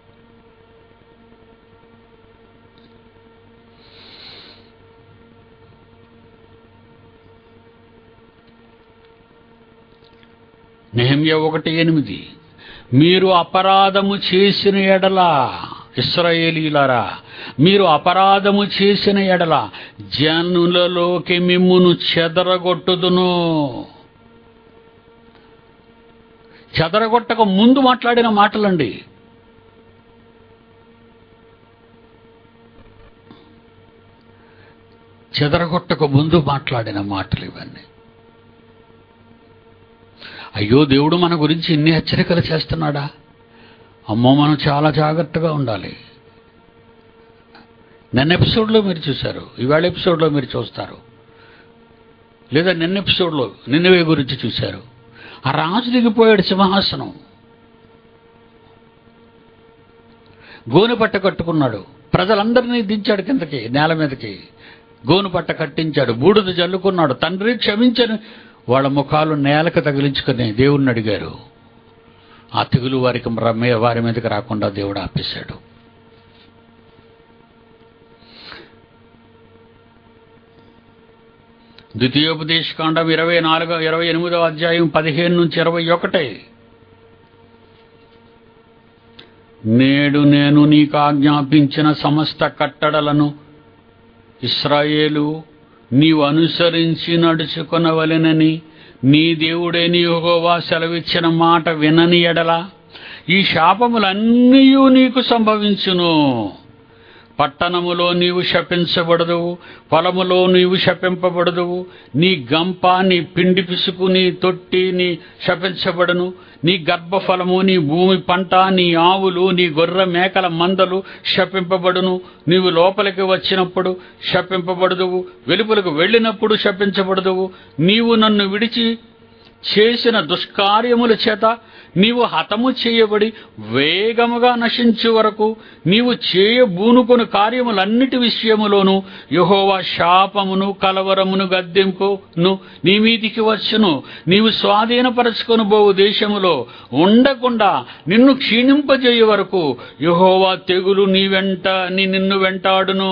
నెహెమ్యా 1:8, మీరు అపరాధము చేసిన ఎడల, ఇశ్రాయేలీయులారా, మీరు అపరాధము చేసిన ఎడల జనులలోకి మిమ్మును చెదరగొట్టుదును. చెదరగొట్టక ముందు మాట్లాడిన మాటలండి. చెదరగొట్టక ముందు మాట్లాడిన మాటలు ఇవన్నీ. అయ్యో, దేవుడు మన గురించి ఇన్ని హెచ్చరికలు చేస్తున్నాడా? అమ్మో, మనం చాలా జాగ్రత్తగా ఉండాలి. నిన్న ఎపిసోడ్లో మీరు చూశారు, ఇవాళ ఎపిసోడ్లో మీరు చూస్తారు, లేదా నిన్న ఎపిసోడ్లో నిన్నవే గురించి చూశారు. ఆ రాజు దిగిపోయాడు సింహాసనం, గోనె పట్ట కట్టుకున్నాడు, ప్రజలందరినీ దించాడు కిందకి, నేల మీదకి గోనె పట్ట కట్టించాడు, బూడిద జల్లుకున్నాడు. తండ్రి క్షమించని వాళ్ళ ముఖాలు నేలకు తగిలించుకుని దేవుణ్ణి అడిగారు. ఆ తెగులు వారి మీదకి రాకుండా దేవుడు ఆపేశాడు. ద్వితీయోపదేశకాండం 28వ అధ్యాయం 15 నుంచి 21. నేడు నేను నీకు ఆజ్ఞాపించిన సమస్త కట్టడలను ఇశ్రాయేలు నీవు అనుసరించి నడుచుకొనవలెనని నీ దేవుడైన యెహోవా సెలవిచ్చిన మాట వినని ఎడల ఈ శాపములన్నీ నీకు సంభవించును. పట్టణములో నీవు శపించబడదువు, పొలములో నీవు శపింపబడదువు. నీ గంప, నీ పిండి పిసుకు, నీ తొట్టి నీ శపించబడును. నీ గర్భఫలము, నీ భూమి పంట, నీ ఆవులు, నీ గొర్రె మేకల మందలు శపింపబడును. నీవు లోపలికి వచ్చినప్పుడు శపింపబడదువు, వెలుపలకు వెళ్ళినప్పుడు శపించబడదువు. నీవు నన్ను విడిచి చేసిన దుష్కార్యముల చేత నీవు హతము చేయబడి వేగముగా నశించు వరకు నీవు చేయబూనుకొను కార్యములన్నిటి విషయములోను యెహోవా శాపమును కలవరమును గద్దెంపును నీ మీదికి వచ్చును. నీవు స్వాధీనపరచుకొని పోవు దేశములో ఉండకుండా నిన్ను క్షీణింపజేయ వరకు యెహోవా తెగులు నిన్ను వెంటాడును.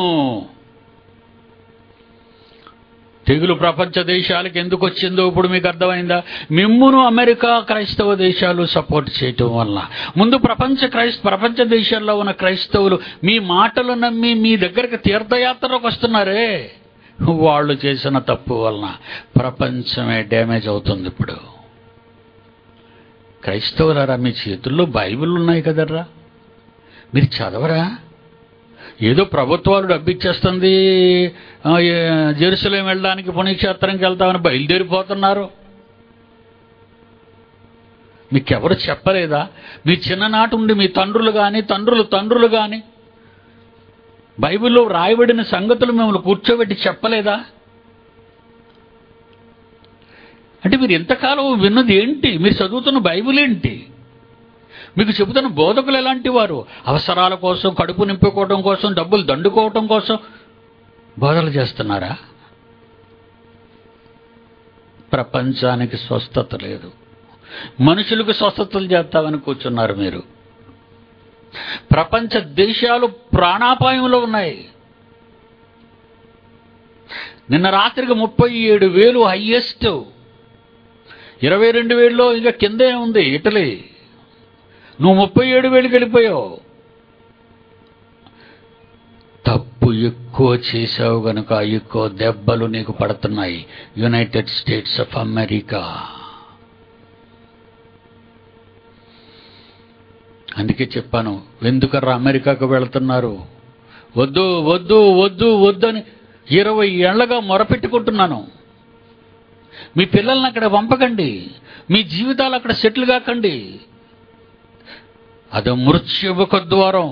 తెగులు ప్రపంచ దేశాలకు ఎందుకు వచ్చిందో ఇప్పుడు మీకు అర్థమైందా? మిమ్మును అమెరికా క్రైస్తవ దేశాలు సపోర్ట్ చేయటం వల్ల. ముందు ప్రపంచ దేశాల్లో ఉన్న క్రైస్తవులు మీ మాటలు నమ్మి మీ దగ్గరికి తీర్థయాత్రకు వస్తున్నారే, వాళ్ళు చేసిన తప్పు వలన ప్రపంచమే డ్యామేజ్ అవుతుంది. ఇప్పుడు క్రైస్తవులారా, మీ చేతుల్లో బైబిల్ ఉన్నాయి కదర్రా, మీరు చదవరా? ఏదో ప్రభుత్వాలు డబ్బిచ్చేస్తుంది, జెరూసలేం వెళ్ళడానికి పుణ్యక్షేత్రంకి వెళ్తామని బయలుదేరిపోతున్నారు. మీకెవరు చెప్పలేదా? మీ చిన్ననాటి ఉండి మీ తండ్రులు కానీ తండ్రులు కానీ బైబిల్లో రాయబడిన సంగతులు మిమ్మల్ని కూర్చోబెట్టి చెప్పలేదా? అంటే మీరు ఎంతకాలం విన్నది ఏంటి? మీరు చదువుతున్న బైబిల్ ఏంటి? మీకు చెబుతున్న బోధకులు ఎలాంటి వారు? అవసరాల కోసం, కడుపు నింపుకోవడం కోసం, డబ్బులు దండుకోవటం కోసం బోధలు చేస్తున్నారా? ప్రపంచానికి స్వస్థత లేదు, మనుషులకు స్వస్థతలు చేస్తామని కూర్చున్నారు మీరు. ప్రపంచ దేశాలు ప్రాణాపాయంలో ఉన్నాయి. నిన్న రాత్రికి 37,000 హైయెస్ట్, 22,000లో ఇంకా కిందే ఉంది ఇటలీ. నువ్వు 37,000కి వెళ్ళిపోయావు. తప్పు ఎక్కువ చేశావు గనుక ఎక్కువ దెబ్బలు నీకు పడుతున్నాయి. United States of America. అందుకే చెప్పాను, ఎందుకర్రా అమెరికాకు వెళుతున్నారు? వద్దు వద్దు వద్దు వద్దు అని 20 ఏళ్లుగా మొరపెట్టుకుంటున్నాను. మీ పిల్లల్ని అక్కడ పంపకండి, మీ జీవితాలు అక్కడ సెటిల్ కాకండి. అది మృత్యువుకు ద్వారం.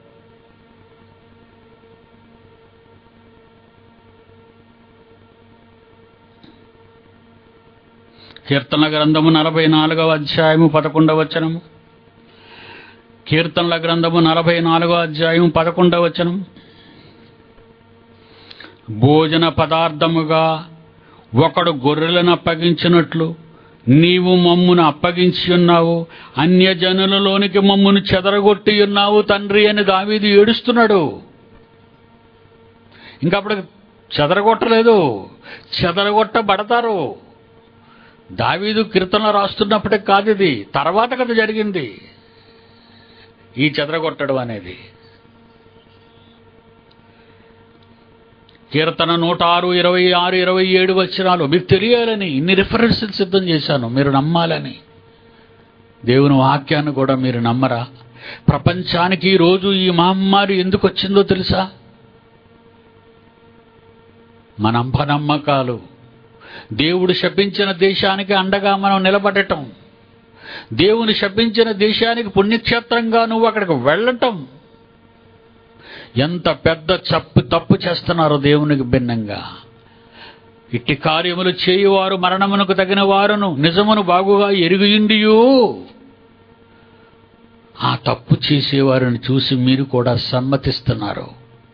కీర్తనల గ్రంథము 44వ అధ్యాయము 11వ వచనము. కీర్తనల గ్రంథము 44వ అధ్యాయము 11వ వచనం. భోజన పదార్థముగా ఒకడు గొర్రెలను అప్పగించినట్లు నీవు మమ్మును అప్పగించి ఉన్నావు, అన్యజనులలోనికి మమ్మును చెదరగొట్టి ఉన్నావు తండ్రి అని దావీదు ఏడుస్తున్నాడు. ఇంకా అప్పుడు చెదరగొట్టలేదు, చెదరగొట్టబడతారు. దావీదు కీర్తన రాస్తున్నప్పటికి కాదు, ఇది తర్వాత కదా జరిగింది ఈ చెదరగొట్టడం అనేది. కీర్తన 106, 26, 27 వచనాలు మీకు తెలియాలని ఇన్ని రిఫరెన్సులు సిద్ధం చేశాను, మీరు నమ్మాలని. దేవుని వాక్యాన్ని కూడా మీరు నమ్మరా? ప్రపంచానికి ఈరోజు ఈ మహమ్మారి ఎందుకు వచ్చిందో తెలుసా? మన అపనమ్మకాలు. దేవుడు శపించిన దేశానికి అండగా మనం నిలబడటం, దేవుని శపించిన దేశానికి పుణ్యక్షేత్రంగా నువ్వు అక్కడికి వెళ్ళటం. ఎంత పెద్ద తప్పు చేస్తున్నారో దేవునికి భిన్నంగా. ఇట్టి కార్యములు చేయువారు మరణమునకు తగిన వారును నిజమును బాగుగా ఎరుగుయుండియు ఆ తప్పు చేసేవారిని చూసి మీరు కూడా సమ్మతిస్తున్నారు.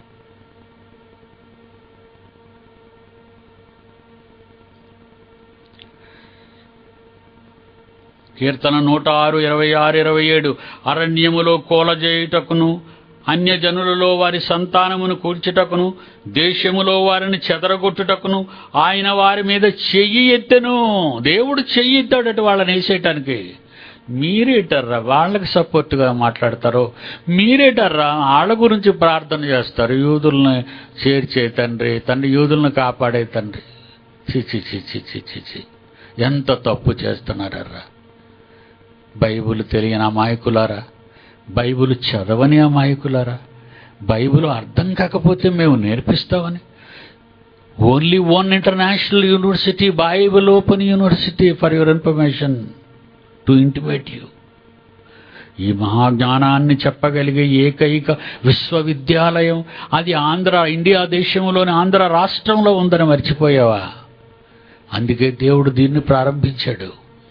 కీర్తన 106, 26, 27 అరణ్యములో కోలజేయుటకును అన్యజనులలో వారి సంతానమును కూల్చుటకును దేశములో వారిని చెదరగొట్టుటకును ఆయన వారి మీద చెయ్యి ఎత్తెను. దేవుడు చెయ్యి ఎత్తాడట వాళ్ళని వేసేయటానికి. మీరేటర్రా వాళ్ళకి సపోర్ట్గా మాట్లాడతారు? మీరేటర్రా వాళ్ళ గురించి ప్రార్థన చేస్తారు? యూదుల్ని చేర్చే తండ్రి, యూదుల్ని కాపాడే తండ్రి. చిచి చిచి చిచి చి ఎంత తప్పు చేస్తున్నారర్రా. బైబిల్ తెలియని అమాయకులారా, బైబిల్ చదవని అమాయకులారా, బైబిల్ అర్థం కాకపోతే మేము నేర్పిస్తామని. Only one international university, Bible open university, for your information, to intimate you. ఈ మహాజ్ఞానాన్ని చెప్పగలిగే ఏకైక విశ్వవిద్యాలయం అది ఇండియా దేశంలోని ఆంధ్ర రాష్ట్రంలో ఉందని మర్చిపోయావా? అందుకే దేవుడు దీన్ని ప్రారంభించాడు.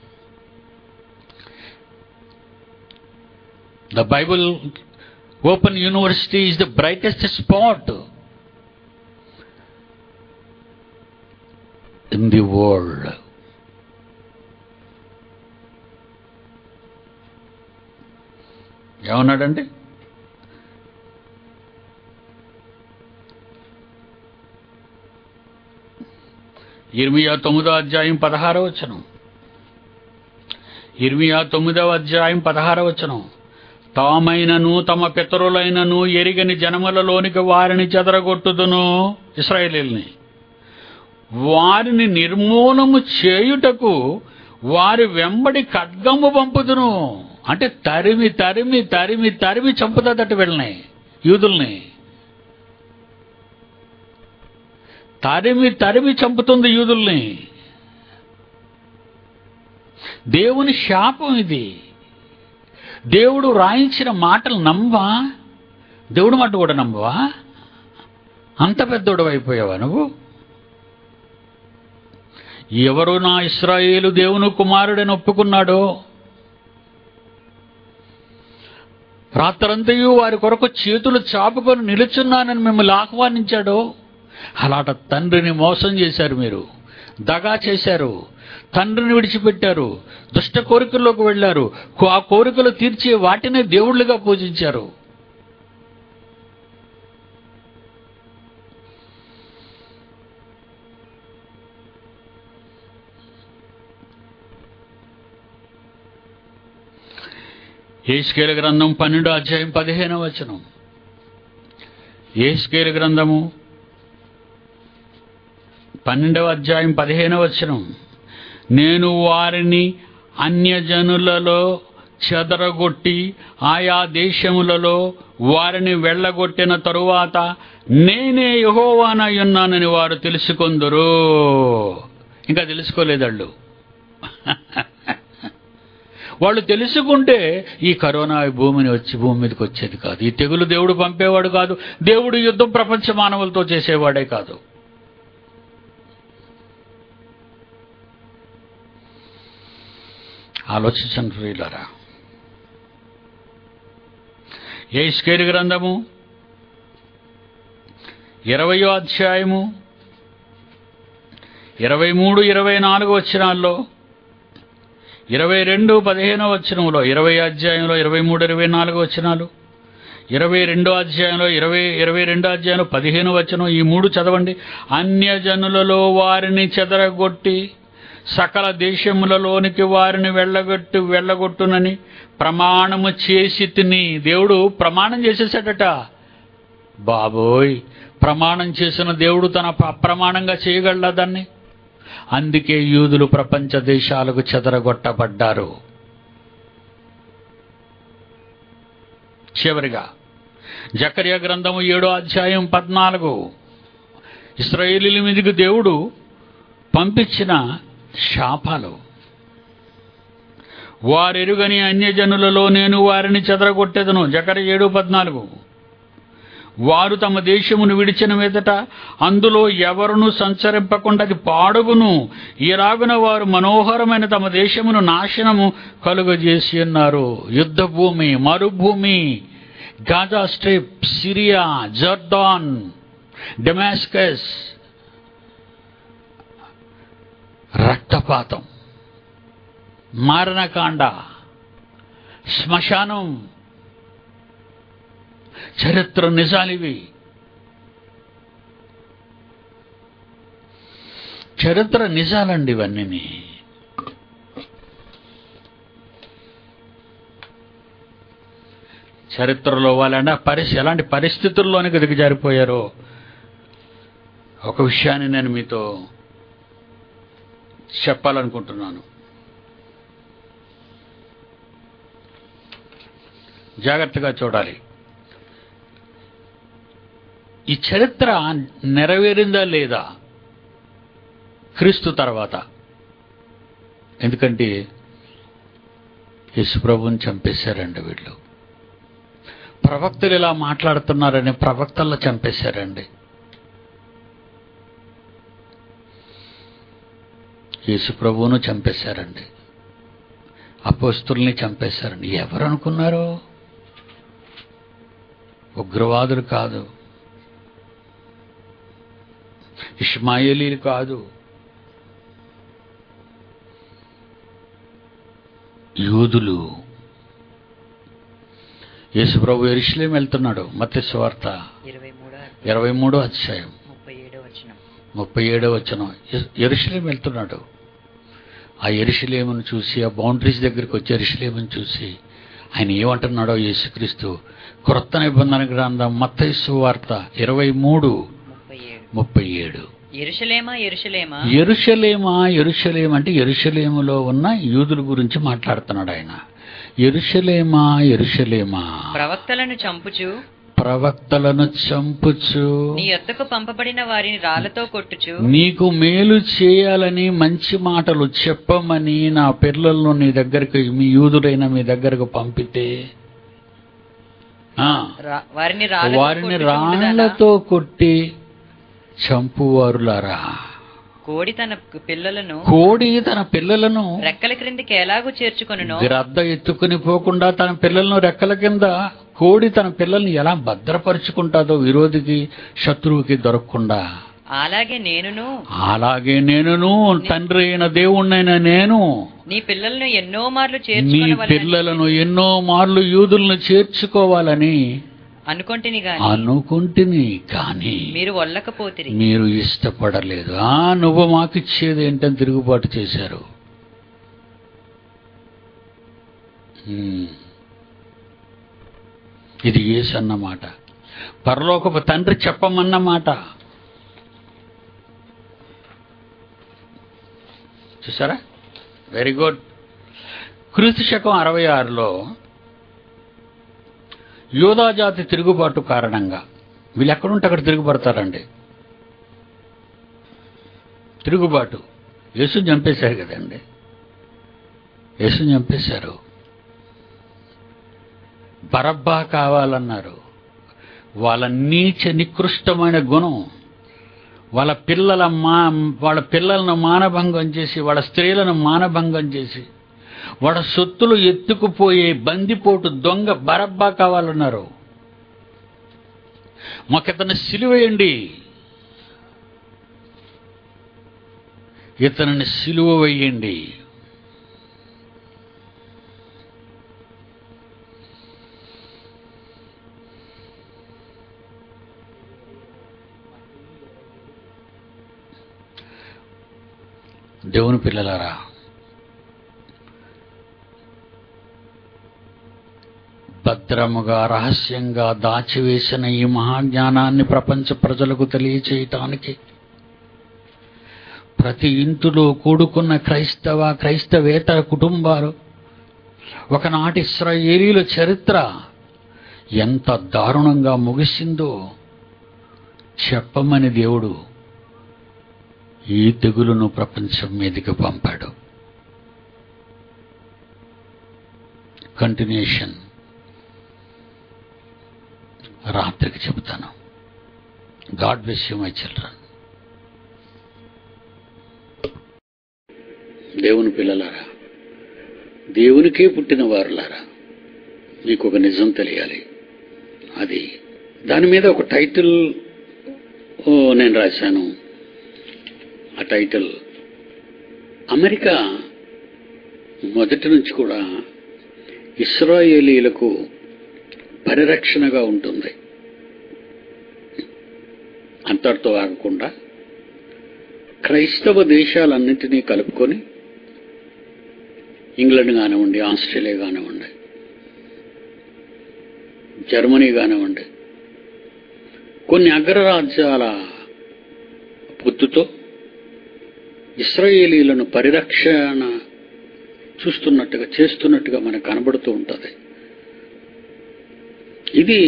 The Bible Open University is the brightest spot in the world. ఏమన్నాడండి? ఇర్మియా 9వ అధ్యాయం 16వ వచనం. ఇర్మియా 9వ అధ్యాయం 16వ వచనం. తామైనను తమ పితరులైనను ఎరిగని జనములలోనికి వారిని చెదరగొట్టుదును, ఇశ్రాయేలీయుల్ని, వారిని నిర్మూలము చేయుటకు వారి వెంబడి ఖడ్గము పంపుదును. అంటే తరిమి తరిమి తరిమి తరిమి చంపుతుందట వీళ్ళని, యూదుల్ని తరిమి తరిమి చంపుతుంది యూదుల్ని. దేవుని శాపం ఇది. దేవుడు రాయించిన మాటలు నమ్మవా? దేవుడి మాట కూడా నమ్మవా? అంత పెద్దోడు అయిపోయావా నువ్వు? ఎవరు నా ఇశ్రాయేలు దేవుని కుమారుడని ఒప్పుకున్నాడో, రాత్రంతయు వారి కొరకు చేతులు చాపుకొని నిలుచున్నానని మిమ్మల్ని ఆహ్వానించాడో, అలాంటి తండ్రిని మోసం చేశారు, మీరు దగా చేశారు, తండ్రిని విడిచిపెట్టారు, దుష్ట కోరికల్లోకి వెళ్ళారు, ఆ కోరికలు తీర్చే వాటినే దేవుళ్ళుగా పూజించారు. యెహెజ్కేలు గ్రంథం 12వ అధ్యాయం 15వ వచనం. యెహెజ్కేలు గ్రంథము 12వ అధ్యాయం 15వ వచనం. నేను వారిని అన్యజనులలో చెదరగొట్టి ఆయా దేశములలో వారిని వెళ్ళగొట్టిన తరువాత నేనే యెహోవానై ఉన్నానని వారు తెలుసుకొందురు. ఇంకా తెలుసుకోలేదు వాళ్ళు తెలుసుకుంటే ఈ కరోనా భూమి మీదకి వచ్చేది కాదు, ఈ తెగులు దేవుడు పంపేవాడు కాదు, దేవుడు యుద్ధం ప్రపంచ మానవులతో చేసేవాడే కాదు. ఆలోచించండి ప్రియులారా. యెహెజ్కేలు గ్రంథము 20వ అధ్యాయము 23, 24 వచనాల్లో, 22, 15వ వచనంలో, 20 అధ్యాయంలో 23, 24 వచనాలు, 22 అధ్యాయంలో 22 అధ్యాయంలో 15 వచనం, ఈ 3 చదవండి. అన్యజనులలో వారిని చెదరగొట్టి సకల దేశములలోనికి వారిని వెళ్ళగొట్టునని ప్రమాణము చేసి తిని. దేవుడు ప్రమాణం చేసేసాడట. బాబోయ్, ప్రమాణం చేసిన దేవుడు తన అప్రమాణంగా చేయగలడా దాన్ని? అందుకే యూదులు ప్రపంచ దేశాలకు చెదరగొట్టబడ్డారు. చివరిగా జకర్యా గ్రంథము 7వ అధ్యాయం 14. ఇశ్రాయేలీయుల మీదకి దేవుడు పంపించిన శాపాలు. వారెరుగని అన్యజనులలో నేను వారిని చెదరగొట్టెదను. జకర్యా 7:14. వారు తమ దేశమును విడిచిన మీదట అందులో ఎవరును సంచరింపకుండా అది పాడుగును. ఈలాగున వారు మనోహరమైన తమ దేశమును నాశనము కలుగజేసి ఉన్నారు. యుద్ధ భూమి, మరుభూమి, Gaza strip, Syria, Jordan, Damascus, రక్తపాతం, మారణకాండ, శ్మశానం, చరిత్ర నిజాలివి. చరిత్ర నిజాలండి ఇవన్నీ. చరిత్రలో వాళ్ళంటే ఎలాంటి పరిస్థితుల్లోనికి దిగజారిపోయారో ఒక విషయాన్ని నేను మీతో చెప్పాలనుకుంటున్నాను. జాగ్రత్తగా చూడాలి. ఈ చరిత్ర నెరవేరిందా లేదా క్రీస్తు తర్వాత? ఎందుకంటే యేసుప్రభుని చంపేశారండి వీళ్ళు. ప్రవక్తలు ఇలా మాట్లాడుతున్నారని ప్రవక్తల్లో చంపేశారండి. యేసుప్రభువును చంపేశారండి. అపోస్తుల్ని చంపేశారండి. ఎవరు అనుకున్నారు? ఉగ్రవాదులు కాదు, ఇష్మాయేలీలు కాదు, యూదులు. యేసుప్రభు యెరూషలేము వెళ్తున్నాడు. మత్తయి సువార్త 23వ అధ్యాయం 37వ వచనం. యెరూషలేము వెళ్తున్నాడు. ఆ యెరూషలేమును చూసి, ఆ బౌండరీస్ దగ్గరికి వచ్చి యెరూషలేమును చూసి ఆయన ఏమంటున్నాడో యేసుక్రీస్తు క్రొత్త నిబంధన గ్రంథం మత్తయి సువార్త 23:37. యెరూషలేమా యెరూషలేమా, యెరూషలేమా యెరూషలేము అంటే యెరూషలేములో ఉన్న యూదుల గురించి మాట్లాడుతున్నాడు ఆయన. యెరూషలేమా యెరూషలేమా, ప్రవక్తలను చంపుచు నీ యొద్దకు పంపబడిన వారిని రాళ్లతో కొట్టుచు, నీకు మేలు చేయాలని మంచి మాటలు చెప్పమని నా పిల్లలను నీ దగ్గరకు, మీ యూదులైన మీ దగ్గరకు పంపితే వారిని రాళ్లతో కొట్టి చంపువారులారా. కోడి తన పిల్లలను రెక్కల క్రిందికి ఎలాగూ చేర్చుకొనునో, గ్రద్ద ఎత్తుకుని పోకుండా తన పిల్లలను రెక్కల కింద, కోడి తన పిల్లల్ని ఎలా భద్రపరుచుకుంటాదో విరోధికి, శత్రువుకి దొరకకుండా, అలాగే నేనును తండ్రి అయిన దేవుణ్ణైన నేను నీ పిల్లలను ఎన్నో మార్లు యూదులను చేర్చుకోవాలని అనుకుంటుని కానీ మీరు ఇష్టపడలేదు. నువ్వు మాకిచ్చేది ఏంటని తిరుగుబాటు చేశారు. ఇది యేసు అన్నమాట, పరలోకపు తండ్రి చెప్పమన్నమాట. చూసారా? Very good. క్రీస్తు శకం 66లో యూదాజాతి తిరుగుబాటు కారణంగా, వీళ్ళు ఎక్కడుంటే అక్కడ తిరుగుపడతారండి. తిరుగుబాటు, యేసుని చంపేశారు కదండి, యేసుని చంపేశారు. బరబ్బా కావాలన్నారు. వాళ్ళ నీచ నికృష్టమైన గుణం, వాళ్ళ పిల్లలను మానభంగం చేసి, వాళ్ళ స్త్రీలను మానభంగం చేసి, వాళ్ళ సొత్తులు ఎత్తుకుపోయే బందిపోటు దొంగ బరబ్బా కావాలన్నారు. మాకితను సిలువేయండి, ఇతనిని సిలువ వేయండి. దేవుని పిల్లలారా, భద్రముగా రహస్యంగా దాచివేసిన ఈ మహాజ్ఞానాన్ని ప్రపంచ ప్రజలకు తెలియచేయటానికి ప్రతి ఇంటిలో కూడుకున్న క్రైస్తవేతర కుటుంబాలు, ఒకనాటి ఇశ్రాయేలీల చరిత్ర ఎంత దారుణంగా ముగిసిందో చెప్పమని దేవుడు ఈ తెగులును ప్రపంచం మీదకి పంపాడు. కంటిన్యూషన్ రాత్రికి చెబుతాను. God bless you my children. దేవుని పిల్లలారా, దేవునికే పుట్టిన వారులారా, మీకు ఒక నిజం తెలియాలి. అది దాని మీద ఒక టైటిల్ నేను రాశాను. ఆ టైటిల్, అమెరికా మొదటి నుంచి కూడా ఇశ్రాయేలీలకు పరిరక్షణగా ఉంటుంది. అంతటితో ఆగకుండా క్రైస్తవ దేశాలన్నింటినీ కలుపుకొని, ఇంగ్లాండ్ కానివ్వండి, ఆస్ట్రేలియా కానివ్వండి, జర్మనీ కానివ్వండి, కొన్ని అగ్రరాజ్యాల పొత్తుతో ఇశ్రాయేలీలను పరిరక్షణ చేస్తున్నట్టుగా మనకు కనబడుతూ ఉంటుంది. ఇది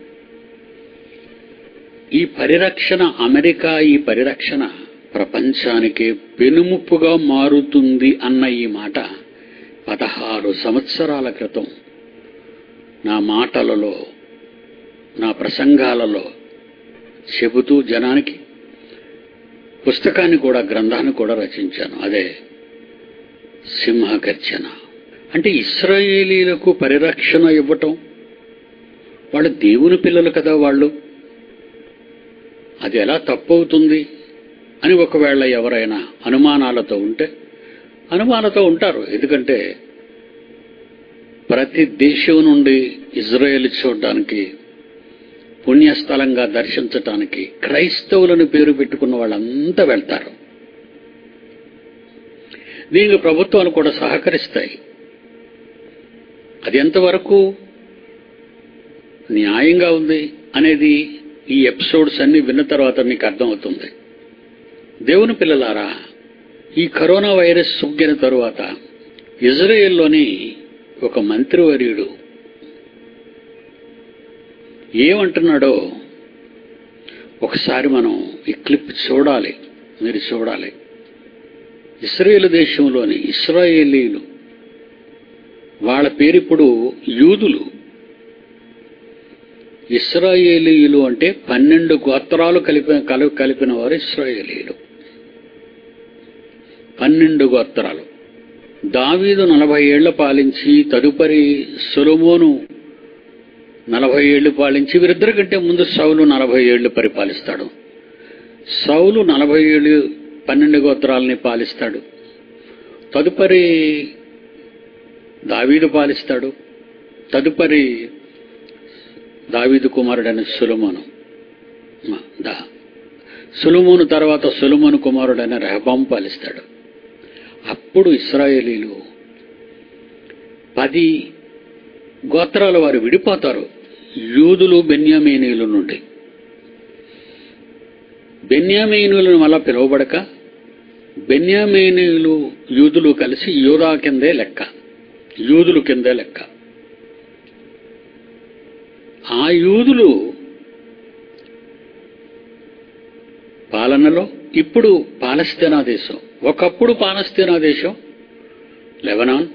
ఈ పరిరక్షణ, అమెరికా ఈ పరిరక్షణ ప్రపంచానికే పెనుముప్పుగా మారుతుంది అన్న ఈ మాట 16 సంవత్సరాల క్రితం నా మాటలలో, నా ప్రసంగాలలో చెబుతూ జనానికి పుస్తకాన్ని కూడా, గ్రంథాన్ని కూడా రచించాను. అదే సింహగర్జన. అంటే ఇశ్రాయేలీలకు పరిరక్షణ ఇవ్వటం, వాళ్ళు దేవుని పిల్లలు కదా వాళ్ళు, అది ఎలా తప్పు అవుతుంది అని ఒకవేళ ఎవరైనా అనుమానాలతో ఉంటారు. ఎందుకంటే ప్రతి దేశం నుండి ఇజ్రాయెల్ చూడడానికి, పుణ్యస్థలంగా దర్శించటానికి క్రైస్తవులను పేరు పెట్టుకున్న వాళ్ళంతా వెళ్తారు. దీనికి ప్రభుత్వాలు కూడా సహకరిస్తాయి. అది ఎంతవరకు న్యాయంగా ఉంది అనేది ఈ ఎపిసోడ్స్ అన్ని విన్న తర్వాత మీకు అర్థమవుతుంది. దేవుని పిల్లలారా, ఈ కరోనా వైరస్ సోకిన తరువాత ఇజ్రాయెల్లోని ఒక మంత్రివర్యుడు ఏమంటున్నాడో ఒకసారి మనం ఈ క్లిప్ చూడాలి, మీరు చూడాలి. ఇశ్రాయేలు దేశంలోని ఇశ్రాయేలీలు, వాళ్ళ పేరిప్పుడు యూదులు. ఇశ్రాయేలీయులు అంటే 12 గోత్రాలు కలిపిన వారు ఇశ్రాయేలీయులు. 12 గోత్రాలు. దావీదు 40 ఏళ్ల పాలించి, తదుపరి సొలొమోను 40 ఏళ్లు పాలించి, వీరిద్దరి కంటే ముందు సౌలు 40 ఏళ్లు పరిపాలిస్తాడు. సౌలు 40 ఏళ్లు 12 గోత్రాలని పాలిస్తాడు. తదుపరి దావీదు పాలిస్తాడు. తదుపరి దావీదు కుమారుడైన సొలొమోను. సొలొమోను తర్వాత సొలొమోను కుమారుడైన రెహబాము పాలిస్తాడు. అప్పుడు ఇశ్రాయేలీలు 10 గోత్రాల వారు విడిపోతారు యూదులు బెన్యామీనీయుల నుండి. బెన్యామీనీయులను మళ్ళా పిలువబడక బెన్యామీనీయులు యూదులు కలిసి యూదా కిందే లెక్క, యూదులు కిందే లెక్క. ఆ యూదులు పాలనలో ఇప్పుడు పాలస్తీనా దేశం, ఒకప్పుడు పాలస్తీనా దేశం, లెబనాన్,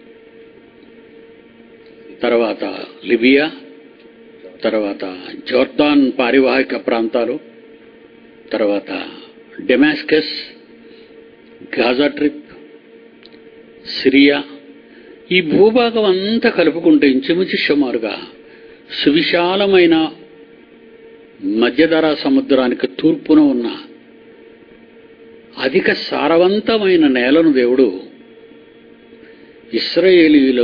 తర్వాత లిబియా, తర్వాత జోర్దాన్ పారివాహిక ప్రాంతాలు, తర్వాత డెమాస్కస్, గాజా ట్రిప్, సిరియా, ఈ భూభాగం అంతా కలుపుకుంటే ఇంచుమించు సుమారుగా సువిశాలమైన మధ్యధరా సముద్రానికి తూర్పున ఉన్న అధిక సారవంతమైన నేలను దేవుడు ఇశ్రాయేలీయులు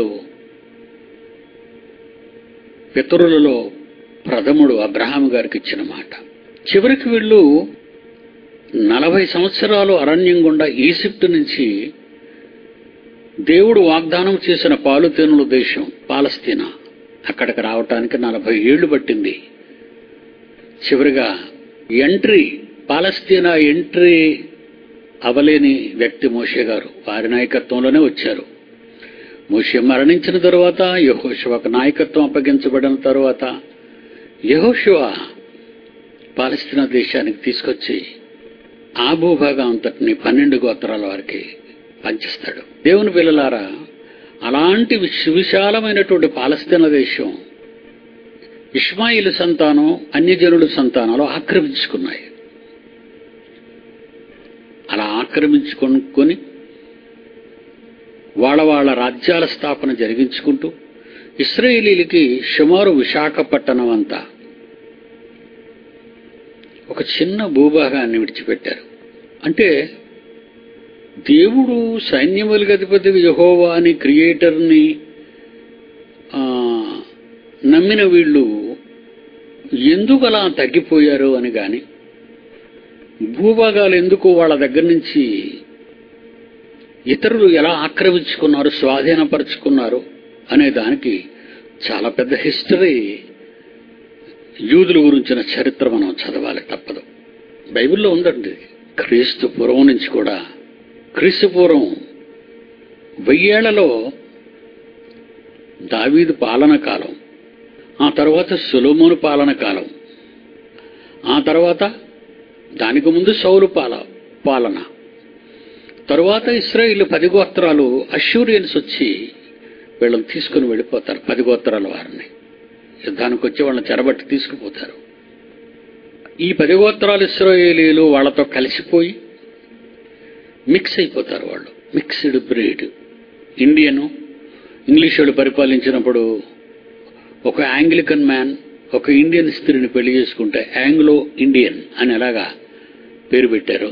పితరులలో ప్రథముడు అబ్రహాము గారికి ఇచ్చిన మాట. చివరికి వీళ్ళు 40 సంవత్సరాలు అరణ్యం గుండా ఈజిప్టు నుంచి దేవుడు వాగ్దానం చేసిన పాలుతేనుల దేశం పాలస్తీనా అక్కడికి రావటానికి 40 ఏళ్లు పట్టింది. చివరిగా పాలస్తీనా ఎంట్రీ అవలేని వ్యక్తి మోషే గారు, వారి నాయకత్వంలోనే వచ్చారు. మోషే మరణించిన తరువాత యెహోషువకు నాయకత్వం అప్పగించబడిన తరువాత యెహోషువ పాలస్తీనా దేశానికి తీసుకొచ్చి ఆ భూభాగం అంతటిని 12 గోత్రాల వారికి పంచిస్తాడు. దేవుని పిల్లలారా, అలాంటి సువిశాలమైనటువంటి పాలస్తీనా దేశం ఇష్మాయిలు సంతానం, అన్యజనుల సంతానాలు ఆక్రమించుకున్నాయి. అలా ఆక్రమించుకొని వాళ్ళ రాజ్యాల స్థాపన జరిగించుకుంటూ ఇశ్రాయేలీలకి సుమారు విశాఖపట్టణం అంతా ఒక చిన్న భూభాగాన్ని విడిచిపెట్టారు. అంటే దేవుడు సైన్యములకు అధిపతి యెహోవా అని క్రియేటర్ని నమ్మిన వీళ్ళు ఎందుకు అలా తగ్గిపోయారు అని గాని, భూభాగాలు ఎందుకు వాళ్ళ దగ్గర నుంచి ఇతరులు ఎలా ఆక్రమించుకున్నారు, స్వాధీనపరుచుకున్నారు అనే దానికి చాలా పెద్ద హిస్టరీ, యూదుల గురించిన చరిత్ర మనం చదవాలి, తప్పదు. బైబిల్లో ఉందండి. క్రీస్తు పూర్వం నుంచి కూడా, క్రీస్తు పూర్వం 1000 ఏళ్లలో దావీదు పాలన కాలం, ఆ తర్వాత సొలొమోను పాలన కాలం, ఆ తర్వాత దానికి ముందు సౌలు పాలన, తరువాత ఇశ్రాయేలు 10 గోత్రాలు అష్షూరియన్స్ వచ్చి వీళ్ళని తీసుకుని వెళ్ళిపోతారు. 10 గోత్రాల వారిని యుద్ధానికి వచ్చి వాళ్ళని చెరబట్టి తీసుకుపోతారు. ఈ 10 గోత్రాలు ఇశ్రాయేలీలు వాళ్ళతో కలిసిపోయి మిక్స్ అయిపోతారు. వాళ్ళు మిక్స్డ్ బ్రీడ్. ఇండియను ఇంగ్లీష్ వాళ్ళు పరిపాలించినప్పుడు ఒక యాంగ్లికన్ మ్యాన్ ఒక ఇండియన్ స్త్రీని పెళ్లి చేసుకుంటే ఆంగ్లో ఇండియన్ అని ఎలాగా పేరు పెట్టారు.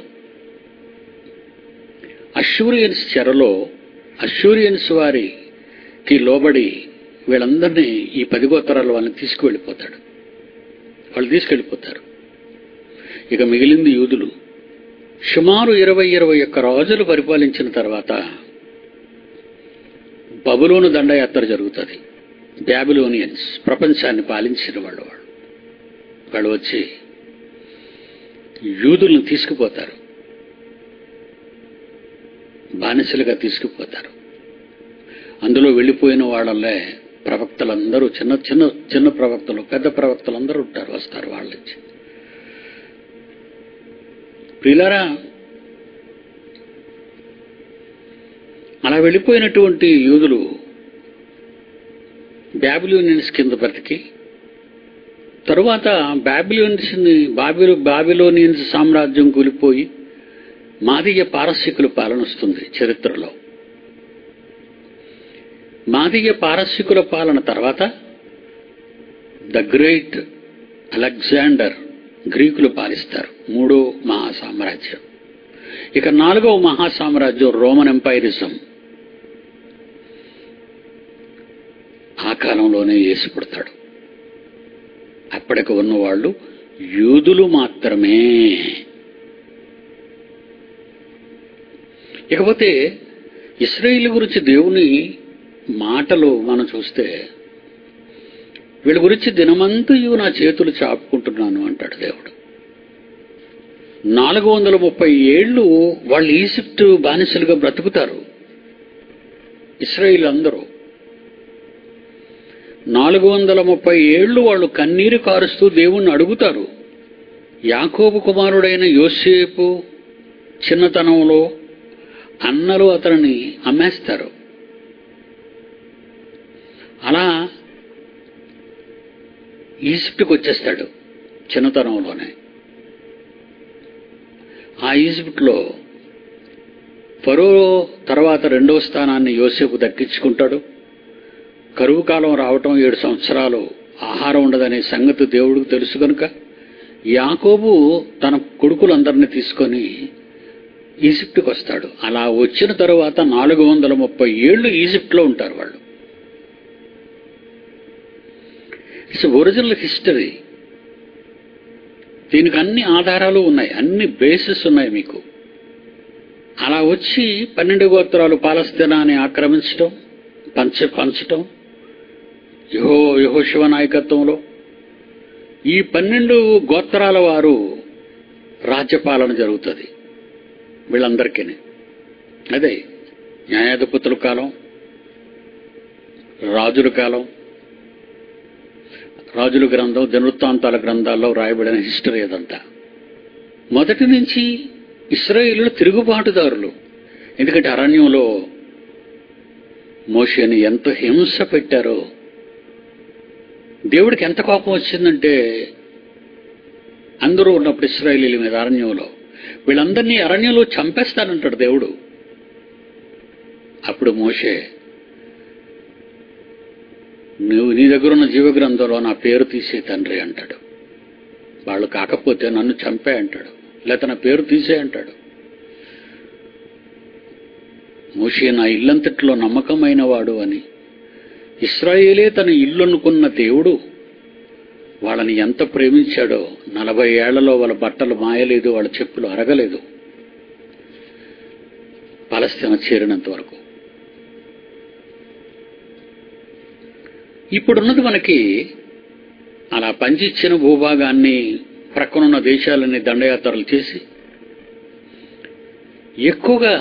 అష్షూరియన్స్ చెరలో అష్షూరియన్స్ వారికి లోబడి వీళ్ళందరినీ ఈ 10 గోత్రాల వాళ్ళని తీసుకువెళ్ళిపోతాడు. వాళ్ళు తీసుకెళ్ళిపోతారు. ఇక మిగిలింది యూదులు. సుమారు 21 రోజులు పరిపాలించిన తర్వాత బబులోను దండయాత్ర జరుగుతుంది. బ్యాబిలోనియన్స్ ప్రపంచాన్ని పాలించిన వాళ్ళు వచ్చి యూదులను తీసుకుపోతారు, బానిసలుగా తీసుకుపోతారు. అందులో వెళ్ళిపోయిన వాళ్ళే ప్రవక్తలందరూ, చిన్న చిన్న చిన్న ప్రవక్తలు, పెద్ద ప్రవక్తలందరూ ఉంటారు, వస్తారు వాళ్ళ నుంచి. ప్రియులారా, అలా వెళ్ళిపోయినటువంటి యూదులు బ్యాబిలోనియన్స్ కింద బ్రతికి తరువాత బాబిలోనియన్స్ సామ్రాజ్యం కూలిపోయి మాదీయ పారసీకుల పాలన వస్తుంది చరిత్రలో. మాదీయ పారసీకుల పాలన తర్వాత ద గ్రేట్ అలెగ్జాండర్ గ్రీకులు పాలిస్తారు, 3వ మహాసామ్రాజ్యం. ఇక 4వ మహాసామ్రాజ్యం రోమన్ ఎంపైరిజం. ఆ కాలంలోనే యేసు పుడతాడు. అప్పటికి ఉన్నవాళ్ళు యూదులు మాత్రమే. ఇకపోతే ఇశ్రాయేలు గురించి దేవుని మాటలు మనం చూస్తే, వీళ్ళ గురించి దినమంతయు నా చేతులు చాపుకుంటున్నాను అంటాడు దేవుడు. 430 ఏళ్ళు వాళ్ళు ఈజిప్టు బానిసలుగా బ్రతుకుతారు ఇశ్రాయేలు అందరూ. 430 ఏళ్ళు వాళ్ళు కన్నీరు కారుస్తూ దేవుణ్ణి అడుగుతారు. యాకోబు కుమారుడైన యోసేపు చిన్నతనంలో అన్నలు అతనిని అమ్మేస్తారు. అలా ఈజిప్టుకు వచ్చేస్తాడు చిన్నతనంలోనే. ఆ ఈజిప్ట్లో ఫరో తర్వాత 2వ స్థానాన్ని యోసేపు దక్కించుకుంటాడు. కరువు కాలం రావటం, 7 సంవత్సరాలు ఆహారం ఉండదనే సంగతి దేవుడికి తెలుసు కనుక యాకోబు తన కొడుకులందరినీ తీసుకొని ఈజిప్టుకు వస్తాడు. అలా వచ్చిన తరువాత 430 ఏళ్ళు ఈజిప్ట్లో ఉంటారు వాళ్ళు. It's original history. దీనికి అన్ని ఆధారాలు ఉన్నాయి, అన్ని బేసిస్ ఉన్నాయి మీకు. అలా వచ్చి 12 గోత్రాలు పాలస్తీనాన్ని ఆక్రమించటం, పంచటం యెహోషువ నాయకత్వంలో ఈ 12 గోత్రాల వారు రాజ్యపాలన జరుగుతుంది వీళ్ళందరికీ. అదే న్యాయాధిపతుల కాలం, రాజుల కాలం, రాజుల గ్రంథం, దినవృత్తాంతాల గ్రంథాల్లో రాయబడిన హిస్టరీ అదంతా. మొదటి నుంచి ఇశ్రాయేలులు తిరుగుబాటుదారులు. ఎందుకంటే అరణ్యంలో మోషేని ఎంత హింస పెట్టారో, దేవుడికి ఎంత కోపం వచ్చిందంటే అందరూ ఉన్నప్పుడు ఇశ్రాయేలీల మీద అరణ్యంలో, వీళ్ళందరినీ అరణ్యంలో చంపేస్తానంటాడు దేవుడు. అప్పుడు మోషే, నువ్వు నీ దగ్గర ఉన్న జీవగ్రంథంలో నా పేరు తీసే తండ్రి అంటాడు. వాళ్ళు కాకపోతే నన్ను చంపే అంటాడు, లేకపోతే నా పేరు తీసే అంటాడు. మోషే నా ఇల్లంతట్లో నమ్మకమైన వాడు అని, ఇశ్రాయేలే తన ఇల్లు అనుకున్న దేవుడు వాళ్ళని ఎంత ప్రేమించాడో. 40 ఏళ్లలో వాళ్ళ బట్టలు మాయలేదు, వాళ్ళ చెప్పులు అరగలేదు పాలస్తీనా చేరినంత వరకు. ఇప్పుడున్నది మనకి అలా పంచిచ్చిన భూభాగాన్ని, ప్రక్కనున్న దేశాలని దండయాత్రలు చేసి ఎక్కువగా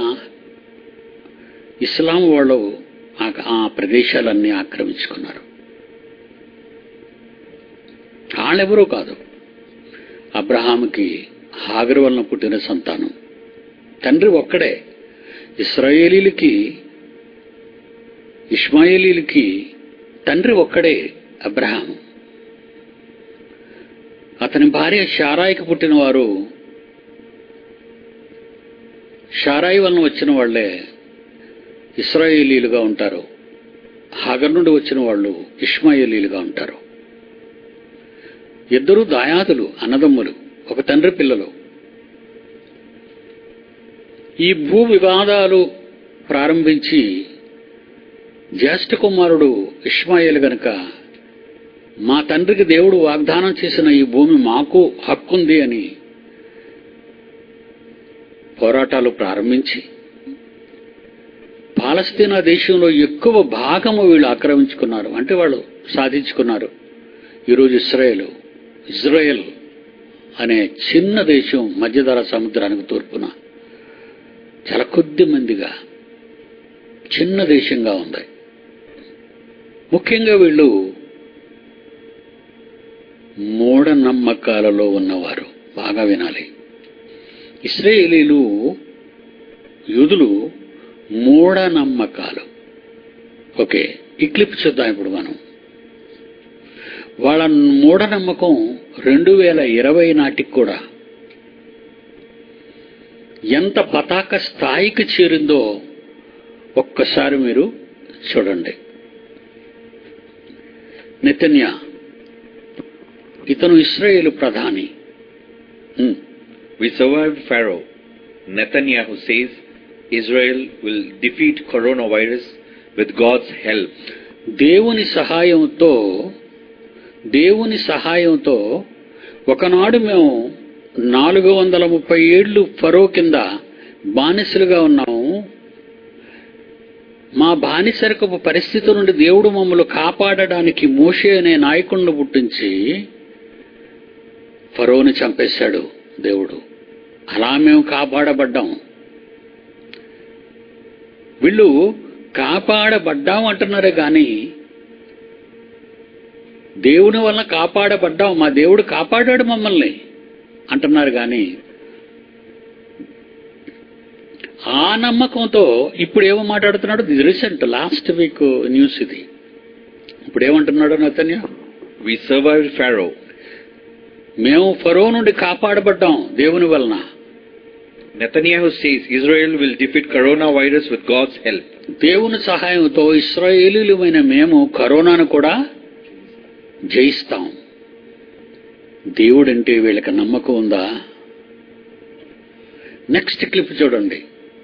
ఇస్లాం వాళ్ళు ఆ ప్రదేశాలన్నీ ఆక్రమించుకున్నారు. వాళ్ళెవరూ కాదు, అబ్రహాముకి హాగరు వలన పుట్టిన సంతానం. తండ్రి ఒక్కడే. ఇశ్రాయేలీలకి, ఇష్మాయేలీలకి తండ్రి ఒక్కడే అబ్రహాము. అతని భార్య షారాయికి పుట్టిన వారు, షారాయి వలన వచ్చిన వాళ్లే ఇశ్రాయేలీలుగా ఉంటారు. హాగర్ నుండి వచ్చిన వాళ్ళు ఇష్మాయేలీలుగా ఉంటారు. ఇద్దరు దాయాదులు, అన్నదమ్ములు, ఒక తండ్రి పిల్లలు. ఈ భూ వివాదాలు ప్రారంభించి జ్యేష్ఠ కుమారుడు ఇష్మాయేలు గనుక మా తండ్రికి దేవుడు వాగ్దానం చేసిన ఈ భూమి మాకు హక్కుంది అని పోరాటాలు ప్రారంభించి పాలస్తీనా దేశంలో ఎక్కువ భాగము వీళ్ళు ఆక్రమించుకున్నారు, అంటే వాళ్ళు సాధించుకున్నారు. ఈరోజు ఇజ్రాయెల్ అనే చిన్న దేశం మధ్యధరా సముద్రానికి తూర్పున చాలా కొద్ది మందిగా చిన్న దేశంగా ఉంది. ముఖ్యంగా వీళ్ళు మూఢనమ్మకాలలో ఉన్నవారు. బాగా వినాలి. ఇశ్రాయేలీలు, యూదులు మూఢనమ్మకాలు. ఓకే, ఈ క్లిప్ చూద్దాం ఇప్పుడు మనం. వాళ్ళ మూఢనమ్మకం 2020 నాటికి కూడా ఎంత పతాక స్థాయికి చేరిందో ఒక్కసారి మీరు చూడండి. నెతన్యా, ఇతను ఇశ్రాయేలు ప్రధాని. We survived Pharaoh. Netanyahu says Israel will defeat coronavirus with God's help. దేవుని సహాయంతో ఒకనాడు మేము 430 ఏళ్లు ఫరో కింద బానిసలుగా ఉన్నాము. మా బానిసరకపు పరిస్థితి నుండి దేవుడు మమ్మల్ని కాపాడడానికి మోషే అనే నాయకుడిని పుట్టించి ఫరోని చంపేశాడు దేవుడు. అలా మేము కాపాడబడ్డాం. వీళ్ళు కాపాడబడ్డాం అంటున్నారే కానీ దేవుని వల్ల కాపాడబడ్డాం, మా దేవుడు కాపాడాడు మమ్మల్ని అంటున్నారు. కానీ ఆ నమ్మకంతో ఇప్పుడు ఏమో మాట్లాడుతున్నాడు. ఇది రీసెంట్, లాస్ట్ వీక్ న్యూస్ ఇది. ఇప్పుడు ఏమంటున్నాడు నెతన్యాహు? We survived Pharaoh. మేము ఫరో నుండి కాపాడబడ్డాం దేవుని వలన. Netanyahu says Israel will defeat coronavirus with God's help. దేవుని సహాయంతో ఇశ్రాయేలీయులమైన మేము కరోనాను కూడా జయిస్తాం. దేవుడంటే వీళ్ళకి నమ్మకం ఉందా? నెక్స్ట్ క్లిప్ చూడండి.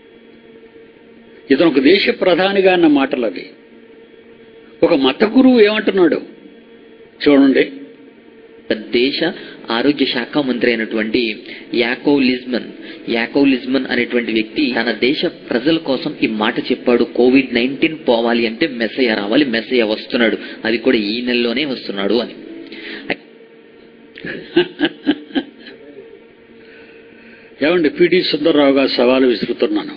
ఇతను ఒక దేశ ప్రధానిగా అన్న మాటలు అవి. ఒక మత గురువు ఏమంటున్నాడు చూడండి. దేశ ఆరోగ్య శాఖ మంత్రి అయినటువంటి యాకోవ్ లిజ్మన్ అనేటువంటి వ్యక్తి తన దేశ ప్రజల కోసం ఈ మాట చెప్పాడు. COVID-19 పోవాలి అంటే మెస్సయ్య రావాలి, మెస్సయ్య వస్తున్నాడు, అది కూడా ఈ నెలలోనే వస్తున్నాడు అని. ఏమండి, పిడి సుందర్రావు గారు సవాలు విసురుతున్నాను.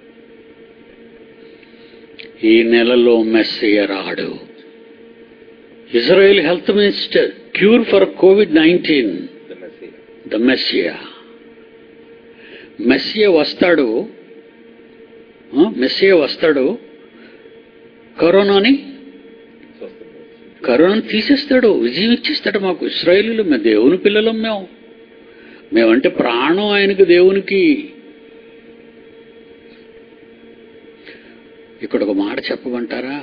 ఈ నెలలో మెస్సయ్య రాడు. Israel health minister cure for COVID-19, the Messiah. Messiah వస్తాడు. కరోనాని తీసేస్తాడు, విజయం ఇచ్చేస్తాడు. మాకు ఇశ్రాయేలీయులు, మేము దేవుని పిల్లలం. మేమంటే ప్రాణం ఆయనకు, దేవునికి. ఇక్కడ ఒక మాట చెప్పమంటారా?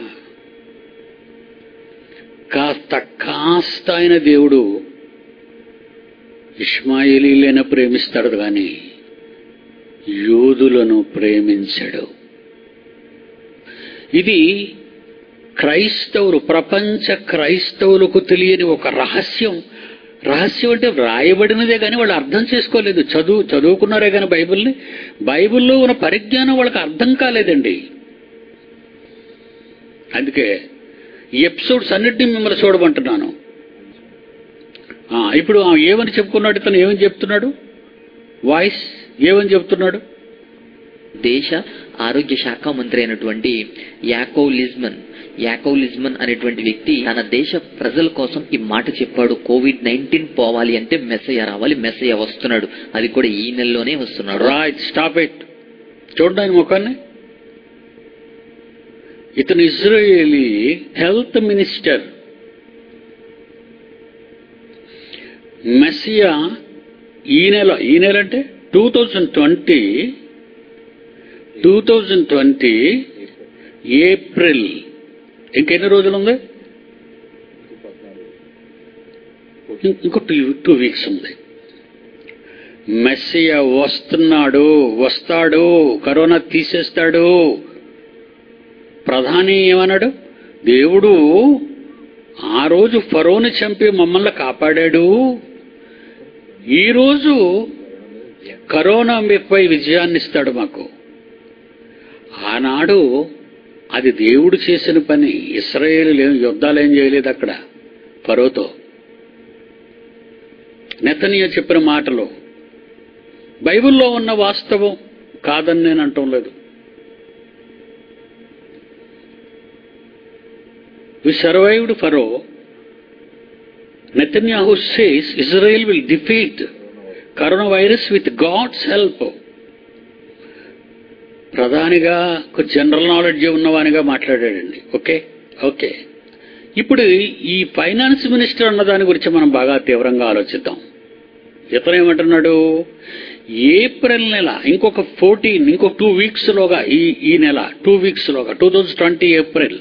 కాస్త ఆయన దేవుడు ఇష్మాయేలీయులైనా ప్రేమిస్తాడు కానీ యూదులను ప్రేమించడు. ఇది ప్రపంచ క్రైస్తవులకు తెలియని ఒక రహస్యం. రహస్యం అంటే వ్రాయబడినదే కానీ వాళ్ళు అర్థం చేసుకోలేదు. చదువుకున్నారే కానీ బైబిల్లో ఉన్న పరిజ్ఞానం వాళ్ళకి అర్థం కాలేదండి. అందుకే ఈ ఎపిసోడ్స్ అన్నిటినీ మిమ్మల్ని చూడమంటున్నాను. ఇప్పుడు ఏమని చెప్పుకున్నాడు ఇతను? ఏమని చెప్తున్నాడు? వాయిస్ ఏమని చెప్తున్నాడు? దేశ ఆరోగ్య శాఖ మంత్రి అయినటువంటి యాకోవ్ లిజ్మన్ అనేటువంటి వ్యక్తి తన దేశ ప్రజల కోసం ఈ మాట చెప్పాడు. COVID-19 పోవాలి అంటే మెస్సయ్య రావాలి, మెస్సయ్య వస్తున్నాడు, అది కూడా ఈ నెలలోనే వస్తున్నాడు. Right, stop it. చూడండి ముఖాన్ని. ఇతను ఇజ్రాయేలీ హెల్త్ మినిస్టర్. మెస్సియా ఈ నెల అంటే 2020 ఏప్రిల్ ఇంకెన్ని రోజులు ఉంది? ఇంకో 2 వీక్స్ ఉంది. మెస్సియా వస్తాడు, కరోనా తీసేస్తాడు. ప్రధాని ఏమన్నాడు? దేవుడు ఆ రోజు ఫరోని చంపి మమ్మల్ని కాపాడాడు, ఈరోజు కరోనా మీపై విజయాన్ని ఇస్తాడు మాకు. ఆనాడు అది దేవుడు చేసిన పని. ఇశ్రాయేలు యుద్ధాలేం చేయలేదు అక్కడ ఫరోతో. నెతన్యా చెప్పిన మాటలు బైబిల్లో ఉన్న వాస్తవం కాదని నేను అంటం లేదు. We survived Pharaoh. Netanyahu says Israel will defeat coronavirus with God's help. ప్రధానిగా జనరల్ నాలెడ్జ్ ఉన్నవానిగా మాట్లాడాడండి. ఓకే. ఇప్పుడు ఈ ఫైనాన్స్ మినిస్టర్ అన్న దాని గురించి మనం బాగా తీవ్రంగా ఆలోచిద్దాం. ఇతను ఏమంటున్నాడు? ఏప్రిల్ నెల ఇంకొక 2 వీక్స్ లోగా, ఈ నెల 2 వీక్స్ లోగా 2020 ఏప్రిల్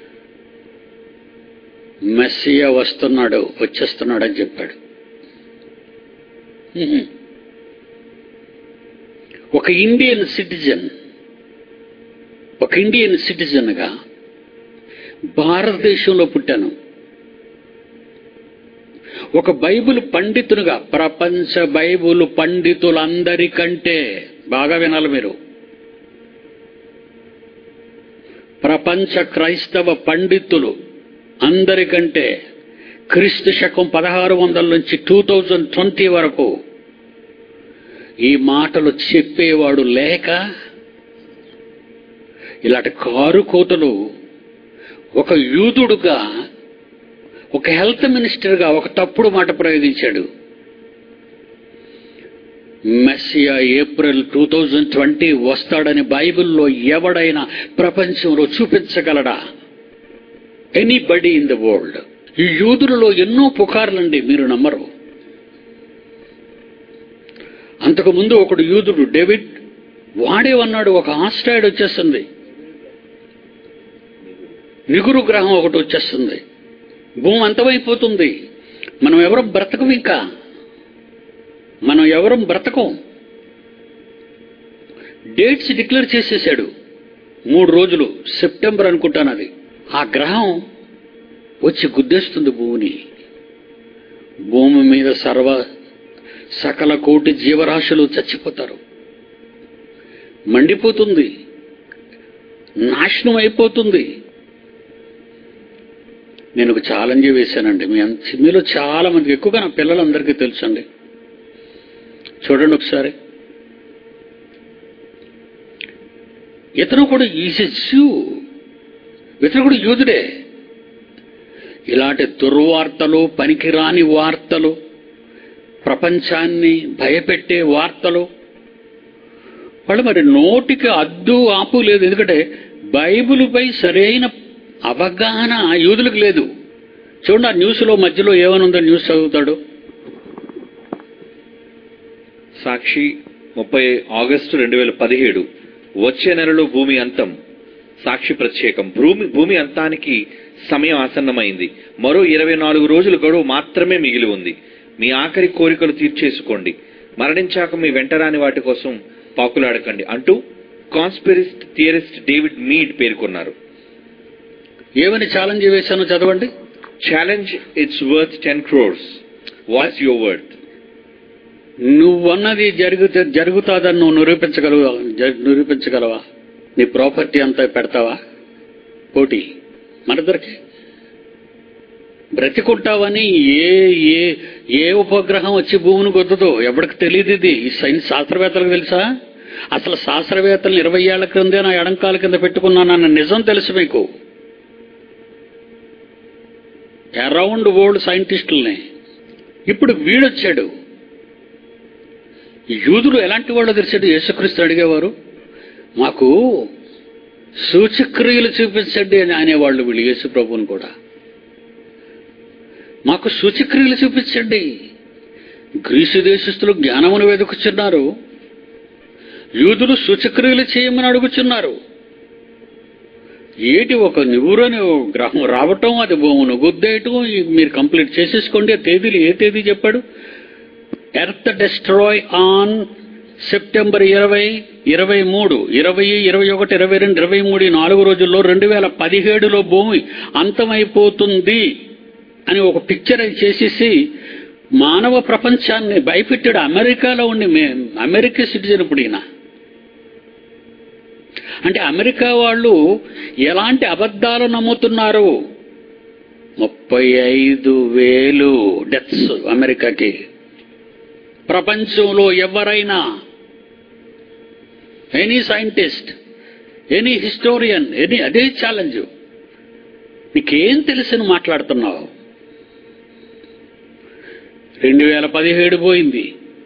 మెస్సియా వచ్చేస్తున్నాడు అని చెప్పాడు. ఒక ఇండియన్ సిటిజన్గా భారతదేశంలో పుట్టాను. ఒక బైబిల్ పండితునిగా, ప్రపంచ బైబిల్ పండితులందరికంటే బాగా వినాలి మీరు, ప్రపంచ క్రైస్తవ పండితులు అందరికంటే క్రీస్తు శకం 1600 నుంచి 2020 వరకు ఈ మాటలు చెప్పేవాడు లేక ఇలాంటి కారు కోతలు ఒక యూదుడుగా, ఒక హెల్త్ మినిస్టర్గా ఒక తప్పుడు మాట ప్రయోగించాడు. మెస్సియా ఏప్రిల్ 2020 వస్తాడని బైబిల్లో ఎవడైనా ప్రపంచంలో చూపించగలడా? Anybody in the world. ఈ యూదులలో ఎన్నో పుకార్లండి, మీరు నమ్మరు. అంతకుముందు ఒకడు యూదుడు డేవిడ్ వాడేవన్నాడు, ఒక ఆస్ట్రాయిడ్ వచ్చేస్తుంది, నిగురు గ్రహం ఒకటి వచ్చేస్తుంది, భూమి అంతమైపోతుంది, మనం ఎవరం బ్రతకం, ఇంకా మనం ఎవరం బ్రతకం. డేట్స్ డిక్లేర్ చేసేసాడు. 3 రోజులు, సెప్టెంబర్ అనుకుంటాను అది. ఆ గ్రహం వచ్చి గుద్దేస్తుంది భూమిని. భూమి మీద సకల కోటి జీవరాశులు చచ్చిపోతారు, మండిపోతుంది, నాశనం అయిపోతుంది. నేను ఒక ఛాలెంజ్ వేశానండి. మీలో చాలా మందికి, ఎక్కువగా నా పిల్లలందరికీ తెలుసండి. చూడండి ఒకసారి. ఇతను కూడా ఇతను కూడా యూదుడే. ఇలాంటి దుర్వార్తలు, పనికిరాని వార్తలు, ప్రపంచాన్ని భయపెట్టే వార్తలు, వాళ్ళు మరి నోటికి అద్దు ఆపు లేదు. ఎందుకంటే బైబిలుపై సరైన అవగాహన యూదులకు లేదు. చూడండి, ఆ న్యూస్లో మధ్యలో ఏమనుందో న్యూస్ చదువుతాడు. సాక్షి 30 ఆగస్టు 2017. వచ్చే నెలలో భూమి అంతం. సాక్షి ప్రత్యేకం. భూమి అంతానికి సమయం ఆసన్నమైంది. మరో 24 రోజుల గడువు మాత్రమే మిగిలి ఉంది. మీ ఆఖరి కోరికలు తీర్చేసుకోండి. మరణించాక మీ వెంటరాని వాటి కోసం పాకులాడకండి అంటూ కాన్స్పిరసీ థియరిస్ట్ డేవిడ్ మీడ్ పేర్కొన్నారు. ఏమని ఛాలెంజ్ వేశానో చదవండి. Challenge, it's worth 10 crores. What's your worth? నువ్వన్నది జరుగుతాదని నువ్వు నిరూపించగలవా? నీ ప్రాపర్టీ అంతా పెడతావా? పోటీ మనిద్దరికి. బ్రతికుంటావని ఏ ఉపగ్రహం వచ్చి భూమిని గొద్దుతో ఎవరికి తెలియదు. ఇది ఈ సైన్స్ శాస్త్రవేత్తలకు తెలుసా? అసలు శాస్త్రవేత్తలు 20 ఏళ్ల క్రిందే నా ఎడంకాల కింద పెట్టుకున్నానన్న నిజం తెలుసు మీకు. అరౌండ్ వరల్డ్ సైంటిస్టుల్ని. ఇప్పుడు వీడొచ్చాడు. యూదులు ఎలాంటి వాళ్ళు తెలిసాడు? యేసుక్రీస్తు అడిగేవారు, మాకు సూచక్రియలు చూపించండి అని అనేవాళ్ళు వీళ్ళు. యేసు ప్రభువుని కూడా మాకు సూచక్రియలు చూపించండి. గ్రీసు దేశస్తులు జ్ఞానమును వెతుకుచున్నారు, యూదులు సూచక్రియలు చేయమని అడుగుచున్నారు. ఏటి ఒక నువ్వురని గ్రహం రావటం, అది భూమును గుద్దేయటం, మీరు కంప్లీట్ చేసేసుకోండి. ఆ తేదీలు ఏ తేదీ చెప్పాడు? ఎర్త్ డెస్ట్రాయ్ ఆన్ సెప్టెంబర్ 20, 23, 20, 21, 22, 23 4 రోజుల్లో 2017లో భూమి అంతమైపోతుంది అని ఒక పిక్చర్ చేసేసి మానవ ప్రపంచాన్ని భయపెట్టాడు. అమెరికాలో ఉండి అమెరికా సిటిజన్ ఇప్పుడు ఈయన. అంటే అమెరికా వాళ్ళు ఎలాంటి అబద్ధాలు నమ్ముతున్నారు? 35,000 డెత్స్ అమెరికాకి. ప్రపంచంలో ఎవరైనా, ఎనీ సైంటిస్ట్, ఎనీ హిస్టోరియన్, అదే ఛాలెంజ్. నీకేం తెలుసని మాట్లాడుతున్నావు? 2017 పోయింది,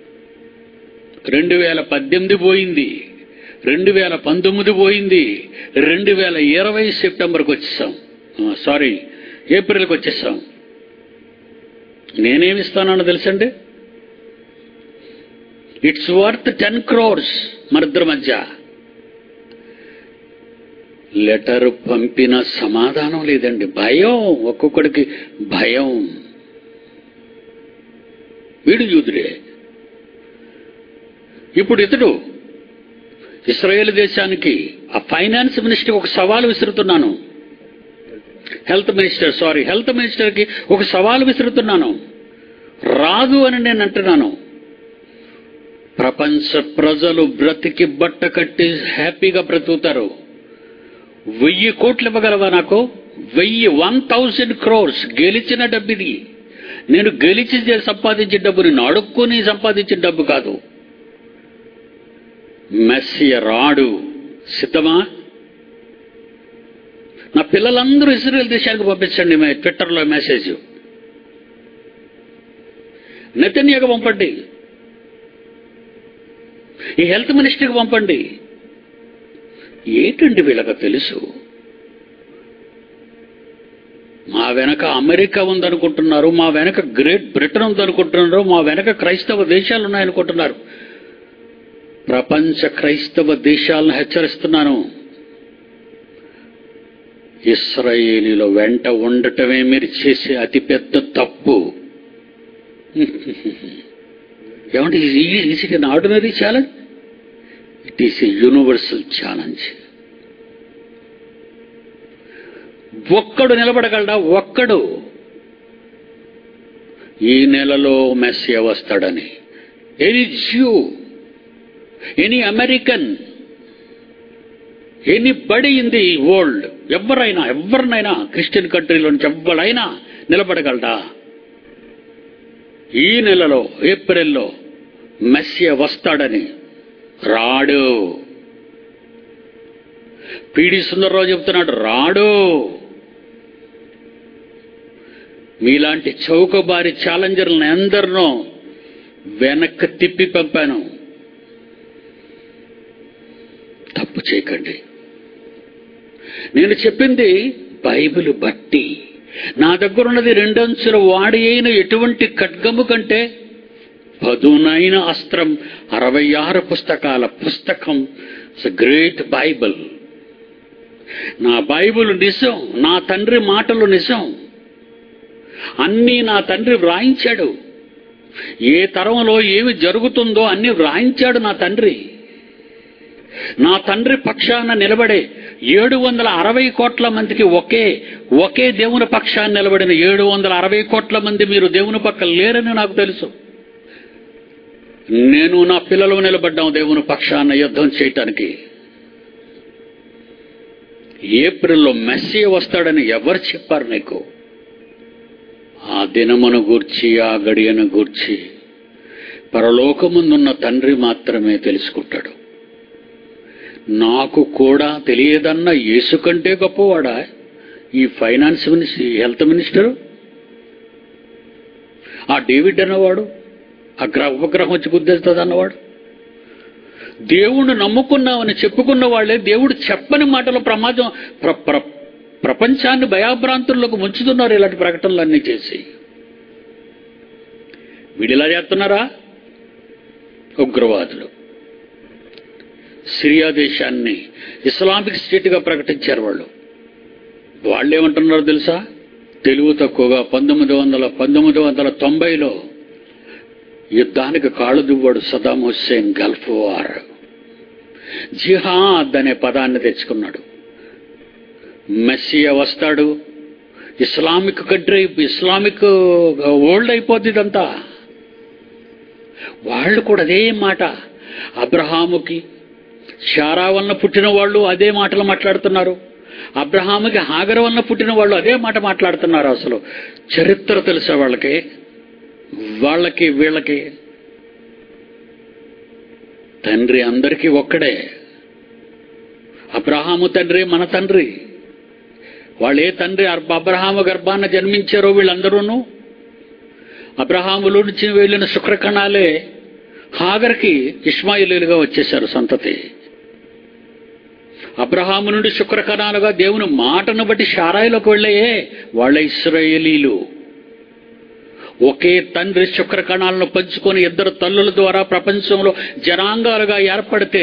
2018 పోయింది, 2019 పోయింది, 2020 సెప్టెంబర్కి వచ్చేసాం. సారీ, ఏప్రిల్కి వచ్చేసాం. నేనేమిస్తానో తెలుసండి? ఇట్స్ వర్త్ 10 crores మరిద్దరి మధ్య. లెటర్ పంపిన సమాధానం లేదండి. భయం, ఒక్కొక్కడికి భయం. వీడు యూదుడే. ఇప్పుడు ఇతడు ఇస్రాయేల్ దేశానికి ఆ ఫైనాన్స్ మినిస్టర్కి ఒక సవాలు విసురుతున్నాను. హెల్త్ మినిస్టర్కి ఒక సవాలు విసురుతున్నాను. రాదు అని నేను అంటున్నాను. ప్రపంచ ప్రజలు బ్రతికి బట్ట కట్టి హ్యాపీగా బ్రతుకుతారు. 1000 కోట్లు ఇవ్వగలవా నాకు? 1,000 crores గెలిచిన డబ్బు ఇది. నేను గెలిచి సంపాదించిన డబ్బు, నేను అడుక్కుని సంపాదించిన డబ్బు కాదు. మెస్సియ రాడు. సిద్ధమా? నా పిల్లలందరూ ఇజ్రాయెల్ దేశానికి పంపించండి. ట్విట్టర్లో మెసేజ్. నెతన్యాకు పంపండి. ఈ హెల్త్ మినిస్టర్కి పంపండి. ఏంటండి వీళ్ళకి తెలుసు? మా వెనక అమెరికా ఉందనుకుంటున్నారు, మా వెనక గ్రేట్ బ్రిటన్ ఉందనుకుంటున్నారు, మా వెనక క్రైస్తవ దేశాలు ఉన్నాయనుకుంటున్నారు. ప్రపంచ క్రైస్తవ దేశాలను హెచ్చరిస్తున్నాను. ఇశ్రాయేలీల వెంట ఉండటమే మీరు చేసే అతిపెద్ద తప్పు. ఏమంటే is it an ordinary challenge? It is a universal challenge. ఒక్కడు నిలబడగలడా? ఒక్కడు. ఈ నెలలో మెస్సియా వస్తాడని. Any Jew, any American, anybody in the world, ఎవరినైనా క్రిస్టియన్ కంట్రీలో నుంచి ఎవరైనా నిలబడగలడా? ఈ నెలలో ఏప్రిల్లో మెస్సియా వస్తాడని. రాడు. పిడి సుందరరావు చెప్తున్నాడు, రాడు. మీలాంటి చౌకబారి ఛాలెంజర్లను అందరినో వెనక్కి తిప్పి పంపాను. తప్పు చేయకండి. నేను చెప్పింది బైబిల్ బట్టి. నా దగ్గరున్నది 2 అంచుల వాడి అయిన ఎటువంటి ఖడ్గము కంటే పదునైన అస్త్రం, 66 పుస్తకాల పుస్తకం. It's a great Bible. నా బైబిల్ నిజం, నా తండ్రి మాటలు నిజం. అన్నీ నా తండ్రి వ్రాయించాడు. ఏ తరంలో ఏమి జరుగుతుందో అన్నీ వ్రాయించాడు నా తండ్రి. నా తండ్రి పక్షాన నిలబడే 760 కోట్ల మందికి ఒకే దేవుని పక్షాన నిలబడిన 760 కోట్ల మంది మీరు దేవుని పక్క లేరని నాకు తెలుసు. నేను నా పిల్లలు నిలబడ్డాం దేవుని పక్షాన యుద్ధం చేయటానికి. ఏప్రిల్లో మెస్సియా వస్తాడని ఎవరు చెప్పారు నీకు? ఆ దినమును గూర్చి, ఆ గడియను గూర్చి పరలోకముందున్న తండ్రి మాత్రమే తెలుసుకుంటాడు. నాకు కూడా తెలియదన్న యేసు కంటే గొప్పవాడా ఈ ఫైనాన్స్ మినిస్టర్, హెల్త్ మినిస్టరు? ఆ డేవిడ్ అన్నవాడు, ఆ ఉపగ్రహం వచ్చి గుద్దేస్తుంది అన్నవాడు? దేవుణ్ణి నమ్ముకున్నామని చెప్పుకున్న వాళ్లే దేవుడు చెప్పని మాటలు ప్రపంచాన్ని భయాభ్రాంతుల్లోకి ముంచుతున్నారు. ఇలాంటి ప్రకటనలన్నీ చేసి వీడిలా చేస్తున్నారా? ఉగ్రవాదులు సిరియా దేశాన్ని ఇస్లామిక్ స్టేట్గా ప్రకటించారు వాళ్ళు. వాళ్ళేమంటున్నారో తెలుసా? తెలివి తక్కువగా 1990లో యుద్ధానికి కాళ్ళు దువ్వాడు సదాం హుస్సేన్ గల్ఫ్ వార్. జిహాద్ అనే పదాన్ని తెచ్చుకున్నాడు. మెస్సియా వస్తాడు, ఇస్లామిక్ కంట్రీ, ఇస్లామిక్ వరల్డ్ అయిపోద్ది ఇదంతా. వాళ్ళు కూడా అదే మాట. అబ్రహాముకి శారా వలన పుట్టిన వాళ్ళు అదే మాటలు మాట్లాడుతున్నారు. అబ్రహాముకి హాగర్ వలన పుట్టిన వాళ్ళు అదే మాట మాట్లాడుతున్నారు. అసలు చరిత్ర తెలుసా వాళ్ళకి? వీళ్ళకి తండ్రి అందరికీ ఒక్కడే. అబ్రహాము తండ్రి మన తండ్రి. వాళ్ళే తండ్రి అబ్రహాము గర్భాన జన్మించారో వీళ్ళందరూను. అబ్రహాములో నుంచి వెళ్ళిన శుక్రకణాలే హాగర్కి ఇష్మాయిలీలుగా వచ్చేశారు సంతతి. అబ్రహాము నుండి శుక్రకణాలుగా దేవుని మాటను బట్టి శారాయిలోకి వెళ్ళాయే వాళ్ళ ఇశ్రాయేలీలు. ఒకే తండ్రి శుక్రకణాలను పంచుకొని ఇద్దరు తల్లుల ద్వారా ప్రపంచంలో జనాంగాలుగా ఏర్పడితే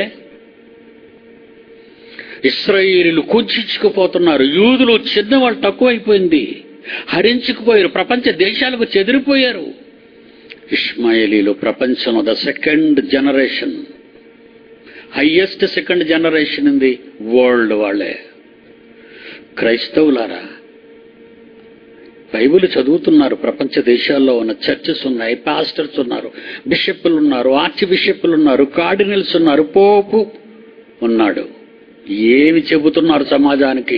ఇశ్రాయేలీలు కుంచుకుపోతున్నారు. యూదులు చిన్నవాళ్ళు తక్కువైపోయింది, హరించుకుపోయారు, ప్రపంచ దేశాలకు చెదిరిపోయారు. ఇష్మాయేలీలు ప్రపంచంలో the second generation, highest second generation in the world వాళ్ళే. క్రైస్తవులారా, బైబిల్ చదువుతున్నారు. ప్రపంచ దేశాల్లో ఉన్న చర్చెస్ ఉన్నాయి, పాస్టర్స్ ఉన్నారు, బిషప్లు ఉన్నారు, ఆర్చ్ బిషప్లు ఉన్నారు, కార్డినల్స్ ఉన్నారు, పోపు ఉన్నాడు. ఏమి చెబుతున్నారు సమాజానికి?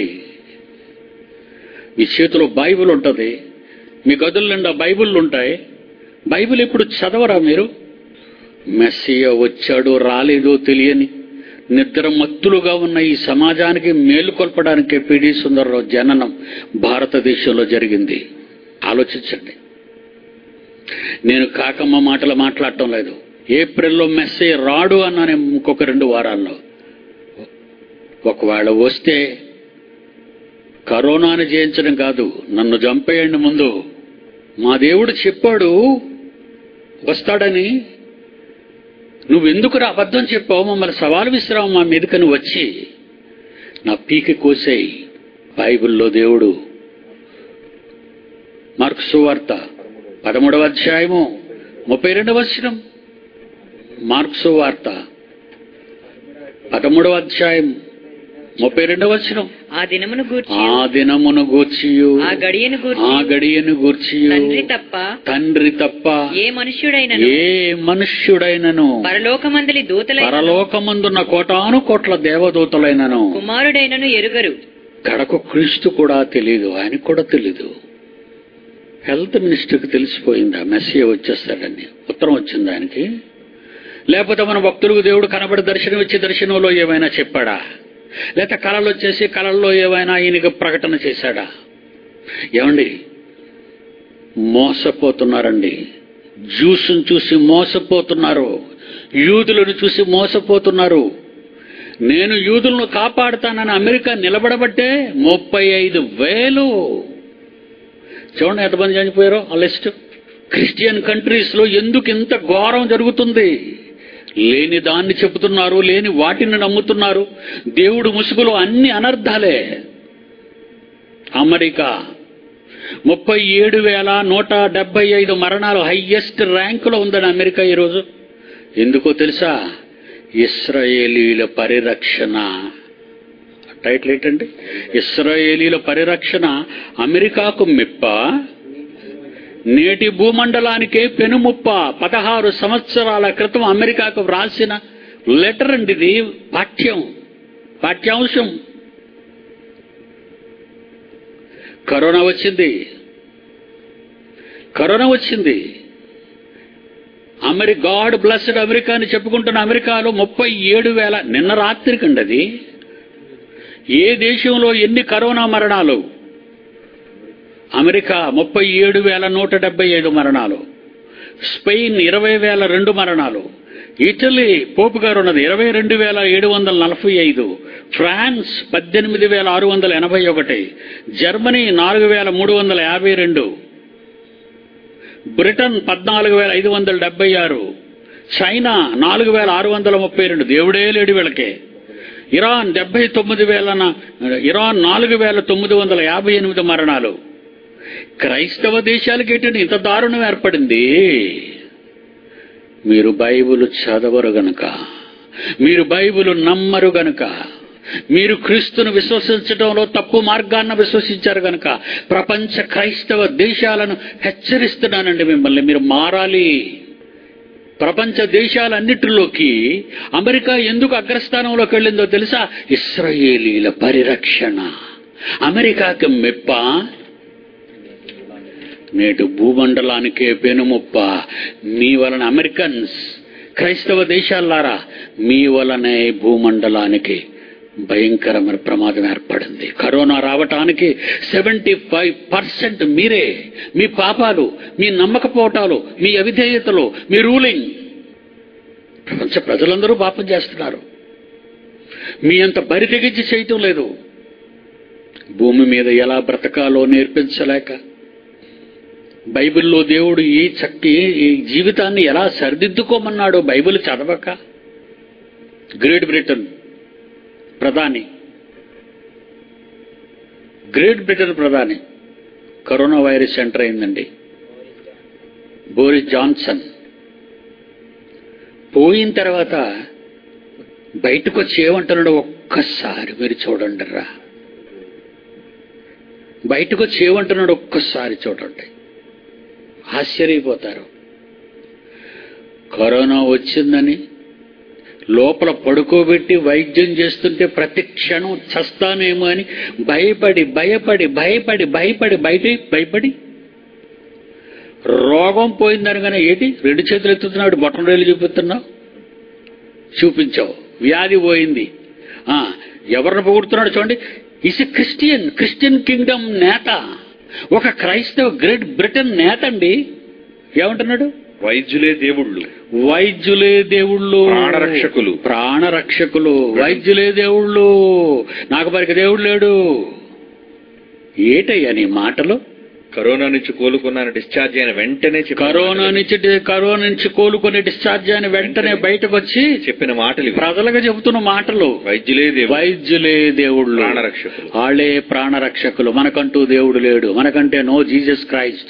మీ చేతిలో బైబిల్ ఉంటుంది, మీ గదుల నిండా బైబిళ్ళు ఉంటాయి. బైబిల్ ఎప్పుడు చదవరా మీరు? మెస్సియా వచ్చాడో రాలేదో తెలియని నిద్ర మత్తులుగా ఉన్న ఈ సమాజానికి మేలుకొల్పడానికి పిడి సుందరరావు జననం భారతదేశంలో జరిగింది. ఆలోచించండి. నేను కాకమ్మ మాటలు మాట్లాడటం లేదు. ఏప్రిల్లో మెస్సియా రాడు అన్నాను ఇంకొక 2 వారాల్లో. ఒకవేళ వస్తే కరోనాని జయించడం కాదు, నన్ను చంపేయండి ముందు. మా దేవుడు చెప్పాడు వస్తాడని. నువ్వెందుకు అబద్ధం చెప్పావు? మమ్మల్ని సవాలు విసిరావు మా మీదకని వచ్చి నా పీకి కోసేయి. బైబిల్లో దేవుడు మార్కు సువార్త 13వ అధ్యాయము 32వ వచనం. మార్కు సువార్త 13వ అధ్యాయం 32వ వచనం. ఆ దినమును గూర్చి ఆ గడియను గూర్చి తండ్రి తప్ప ఏ మనుష్యుడైనను పరలోకమందున్న కోటాను కోట్ల దేవదూతలైనను కుమారుడైనను ఎరుగరు. కడకు క్రీస్తు కూడా తెలియదు, ఆయనకు కూడా తెలీదు. హెల్త్ మినిస్టర్కి తెలిసిపోయిందా మెస్సియా వచ్చేస్తాడని? ఉత్తరం వచ్చింది ఆయనకి? లేకపోతే మన భక్తులకు దేవుడు కనబడి దర్శనం ఇచ్చి దర్శనంలో ఏమైనా చెప్పాడా? లేకపోతే కళలు వచ్చేసి కళల్లో ఏమైనా ఈయనకి ప్రకటన చేశాడా? ఏమండి, మోసపోతున్నారండి. జ్యూస్ను చూసి మోసపోతున్నారు, యూదులను చూసి మోసపోతున్నారు. నేను యూదులను కాపాడుతానని అమెరికా నిలబడబట్టే 35,000. చూడండి ఎంతమంది చనిపోయారో ఆ లిస్ట్. క్రిస్టియన్ కంట్రీస్ లో ఎందుకు ఇంత ఘోరం జరుగుతుంది? లేని దాన్ని చెబుతున్నారు, లేని వాటిని నమ్ముతున్నారు. దేవుడు ముసుగులో అన్ని అనర్థాలే. అమెరికా 37,175 మరణాలు, హైయెస్ట్ ర్యాంకులో ఉందని అమెరికా ఈరోజు. ఎందుకో తెలుసా? ఇశ్రాయేలీల పరిరక్షణ. టైటిల్ ఏంటండి? ఇశ్రాయేలీల పరిరక్షణ అమెరికాకు మెప్ప, నేటి భూమండలానికే పెనుముప్ప. 16 సంవత్సరాల క్రితం అమెరికాకు వ్రాసిన లెటర్ అండి ఇది. పాఠ్యాంశం. కరోనా వచ్చింది. గాడ్ బ్లెస్డ్ అమెరికా అని చెప్పుకుంటున్న అమెరికాలో 37,000 నిన్న రాత్రికండి. అది ఏ దేశంలో ఎన్ని కరోనా మరణాలు? అమెరికా 37,175 మరణాలు, స్పెయిన్ 20,002 మరణాలు, ఇటలీ పోపు గారు ఉన్నది 22,745, ఫ్రాన్స్ 18,681, జర్మనీ 4,352, బ్రిటన్ 14,576, చైనా 4,632. దేవుడే లేడు వీళ్ళకి. ఇరాన్ 4,958 మరణాలు. క్రైస్తవ దేశాలకి ఏంటంటే ఇంత దారుణం ఏర్పడింది. మీరు బైబిల్ చదవరు గనుక, మీరు బైబిల్ నమ్మరు గనుక, మీరు క్రీస్తును విశ్వసించడంలో తప్పు మార్గాన్ని విశ్వసించారు గనుక ప్రపంచ క్రైస్తవ దేశాలను హెచ్చరిస్తున్నానండి మిమ్మల్ని, మీరు మారాలి. ప్రపంచ దేశాలన్నిటిలోకి అమెరికా ఎందుకు అగ్రస్థానంలోకి వెళ్ళిందో తెలుసా? ఇశ్రాయేలీల పరిరక్షణ. అమెరికాకి మెప్ప, నేటి భూమండలానికే పెనుముప్ప. మీ వలన అమెరికన్స్, క్రైస్తవ దేశాలారా, మీ వలనే భూమండలానికి భయంకరమైన ప్రమాదం ఏర్పడింది. కరోనా రావటానికి 75% మీరే, మీ పాపాలు, మీ నమ్మకపోవటాలు, మీ అవిధేయతలు, మీ రూలింగ్. ప్రపంచ ప్రజలందరూ పాపం చేస్తున్నారు. మీ అంత బరి తెగించి చేయటం లేదు. భూమి మీద ఎలా బ్రతకాలో నేర్పించలేక, బైబిల్లో దేవుడు ఈ జీవితాన్ని ఎలా సరిదిద్దుకోమన్నాడో బైబిల్ చదవక, గ్రేట్ బ్రిటన్ ప్రధాని కరోనా వైరస్ ఎంటర్ అయిందండి. బోరిస్ జాన్సన్ పోయిన తర్వాత బయటకు వచ్చి ఏమంటున్నాడో ఒక్కసారి మీరు చూడండి రా. బయటకు వచ్చి ఏమంటున్నాడు ఒక్కసారి చూడండి, ఆశ్చర్యపోతారు. కరోనా వచ్చిందని లోపల పడుకోబెట్టి వైద్యం చేస్తుంటే ప్రతి క్షణం చస్తానేమో అని భయపడి రోగం పోయిందని కానీ ఏంటి 2 చేతులు ఎత్తుతున్నాడు, బొట్టన రేలు చూపించావు, వ్యాధి పోయింది. ఎవరిని పొగుడుతున్నాడు చూడండి. ఇస్ ఎ క్రిస్టియన్ కింగ్డమ్ నేత, ఒక క్రైస్తవ గ్రేట్ బ్రిటన్ నేత అండి. ఏమంటున్నాడు? వైద్యులే దేవుళ్ళు, ప్రాణరక్షకులు, వైద్యులే దేవుళ్ళు, నాకు మరికి దేవుడు లేడు. ఏటయ్యా నీ మాటలు? కరోనా నుంచి కోలుకున్నాను డిశ్చార్జ్ అయిన వెంటనే కరోనా నుంచి కోలుకొని డిశ్చార్జ్ అయిన వెంటనే బయటకు వచ్చి చెప్పిన మాటలు, ప్రజలుగా చెబుతున్న మాటలు. వైద్యులే దేవుళ్ళు, ప్రాణరక్షకులు, వాళ్ళే ప్రాణరక్షకులు. మనకంటూ దేవుడు లేడు, మనకంటే నో జీసస్ క్రైస్ట్.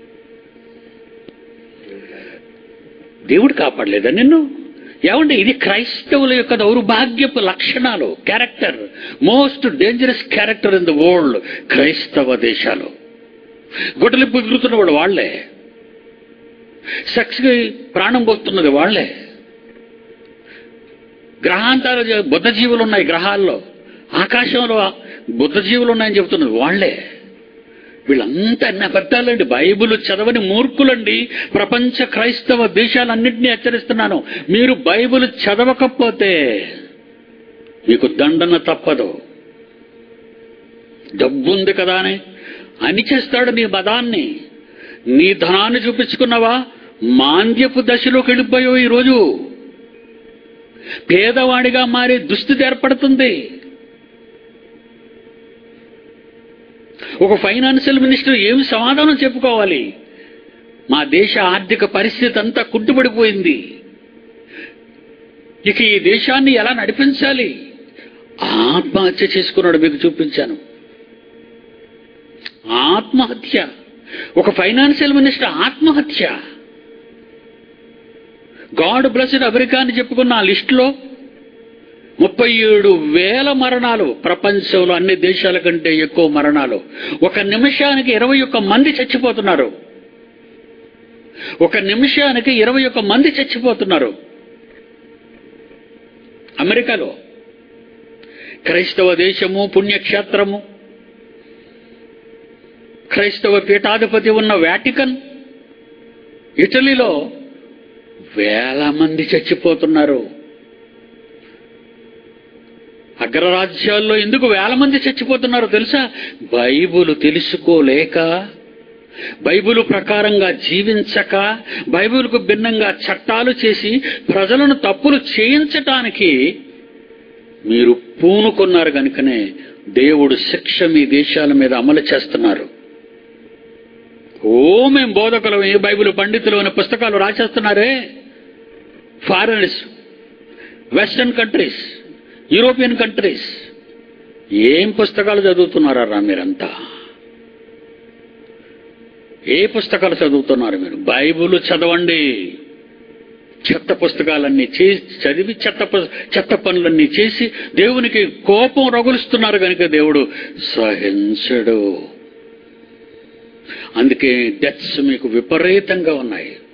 దేవుడు కాపాడలేదా నిన్ను? ఏమంటే ఇది క్రైస్తవుల యొక్క దౌర్భాగ్యపు లక్షణాలు. Character, most dangerous character in the world. క్రైస్తవ దేశాలు గొడ్డలిప్పు ఎగురుతున్నవాడు వాళ్లే, సెక్స్కి ప్రాణం పోతున్నది వాళ్లే, గ్రహాంతాలు బుద్ధజీవులు ఉన్నాయి, గ్రహాల్లో ఆకాశంలో బుద్ధజీవులు ఉన్నాయని చెబుతున్నది వాళ్లే. వీళ్ళంతా అన్ని అబద్ధాలండి, బైబిల్ చదవని మూర్ఖులండి. ప్రపంచ క్రైస్తవ దేశాలన్నింటినీ హెచ్చరిస్తున్నాను, మీరు బైబిల్ చదవకపోతే మీకు దండన తప్పదు. డబ్బుంది కదా అని అణిచేస్తాడు నీ మదాన్ని, నీ ధనాన్ని చూపించుకున్నావా మాంద్యపు దశలోకి వెళ్ళిపోయావు. ఈరోజు పేదవాడిగా మారే దుస్థితి ఏర్పడుతుంది. ఒక ఫైనాన్షియల్ మినిస్టర్ ఏమి సమాధానం చెప్పుకోవాలి? మా దేశ ఆర్థిక పరిస్థితి అంతా కుంటుపడిపోయింది, ఇక ఈ దేశాన్ని ఎలా నడిపించాలి? ఆత్మహత్య చేసుకున్నాడు, మీకు చూపించాను. ఆత్మహత్య, ఒక ఫైనాన్షియల్ మినిస్టర్ ఆత్మహత్య. గాడ్ బ్లెస్డ్ అమెరికా అని చెప్పుకున్న ఆ లిస్టులో 37,000 మరణాలు. ప్రపంచంలో అన్ని దేశాల కంటే ఎక్కువ మరణాలు. ఒక నిమిషానికి 21 మంది చచ్చిపోతున్నారు. ఒక నిమిషానికి 21 మంది చచ్చిపోతున్నారు అమెరికాలో. క్రైస్తవ దేశము, పుణ్యక్షేత్రము, క్రైస్తవ పీఠాధిపతి ఉన్న వాటికన్, ఇటలీలో 1,000 మంది చచ్చిపోతున్నారు. అగ్రరాజ్యాల్లో ఎందుకు 1,000 మంది చచ్చిపోతున్నారో తెలుసా? బైబిల్ తెలుసుకోలేక, బైబిల్ ప్రకారంగా జీవించక, బైబిల్కు భిన్నంగా చట్టాలు చేసి ప్రజలను తప్పులు చేయించటానికి మీరు పూనుకున్నారు కనుకనే దేవుడు శిక్ష మీ దేశాల మీద అమలు చేస్తున్నారు. మేం బోధకులమే, బైబిల్ పండితులు అనే పుస్తకాలు రాసేస్తున్నారే foreigners, western countries, European countries. ఏం పుస్తకాలు చదువుతున్నారా మీరంతా? ఏ పుస్తకాలు చదువుతున్నారు మీరు? బైబిల్ చదవండి. చెత్త పుస్తకాలన్నీ చదివి చెత్త పనులన్నీ చేసి దేవునికి కోపం రగులుస్తున్నారు కనుక దేవుడు సహించడు. అందుకే డెత్స్ మీకు విపరీతంగా ఉన్నాయి.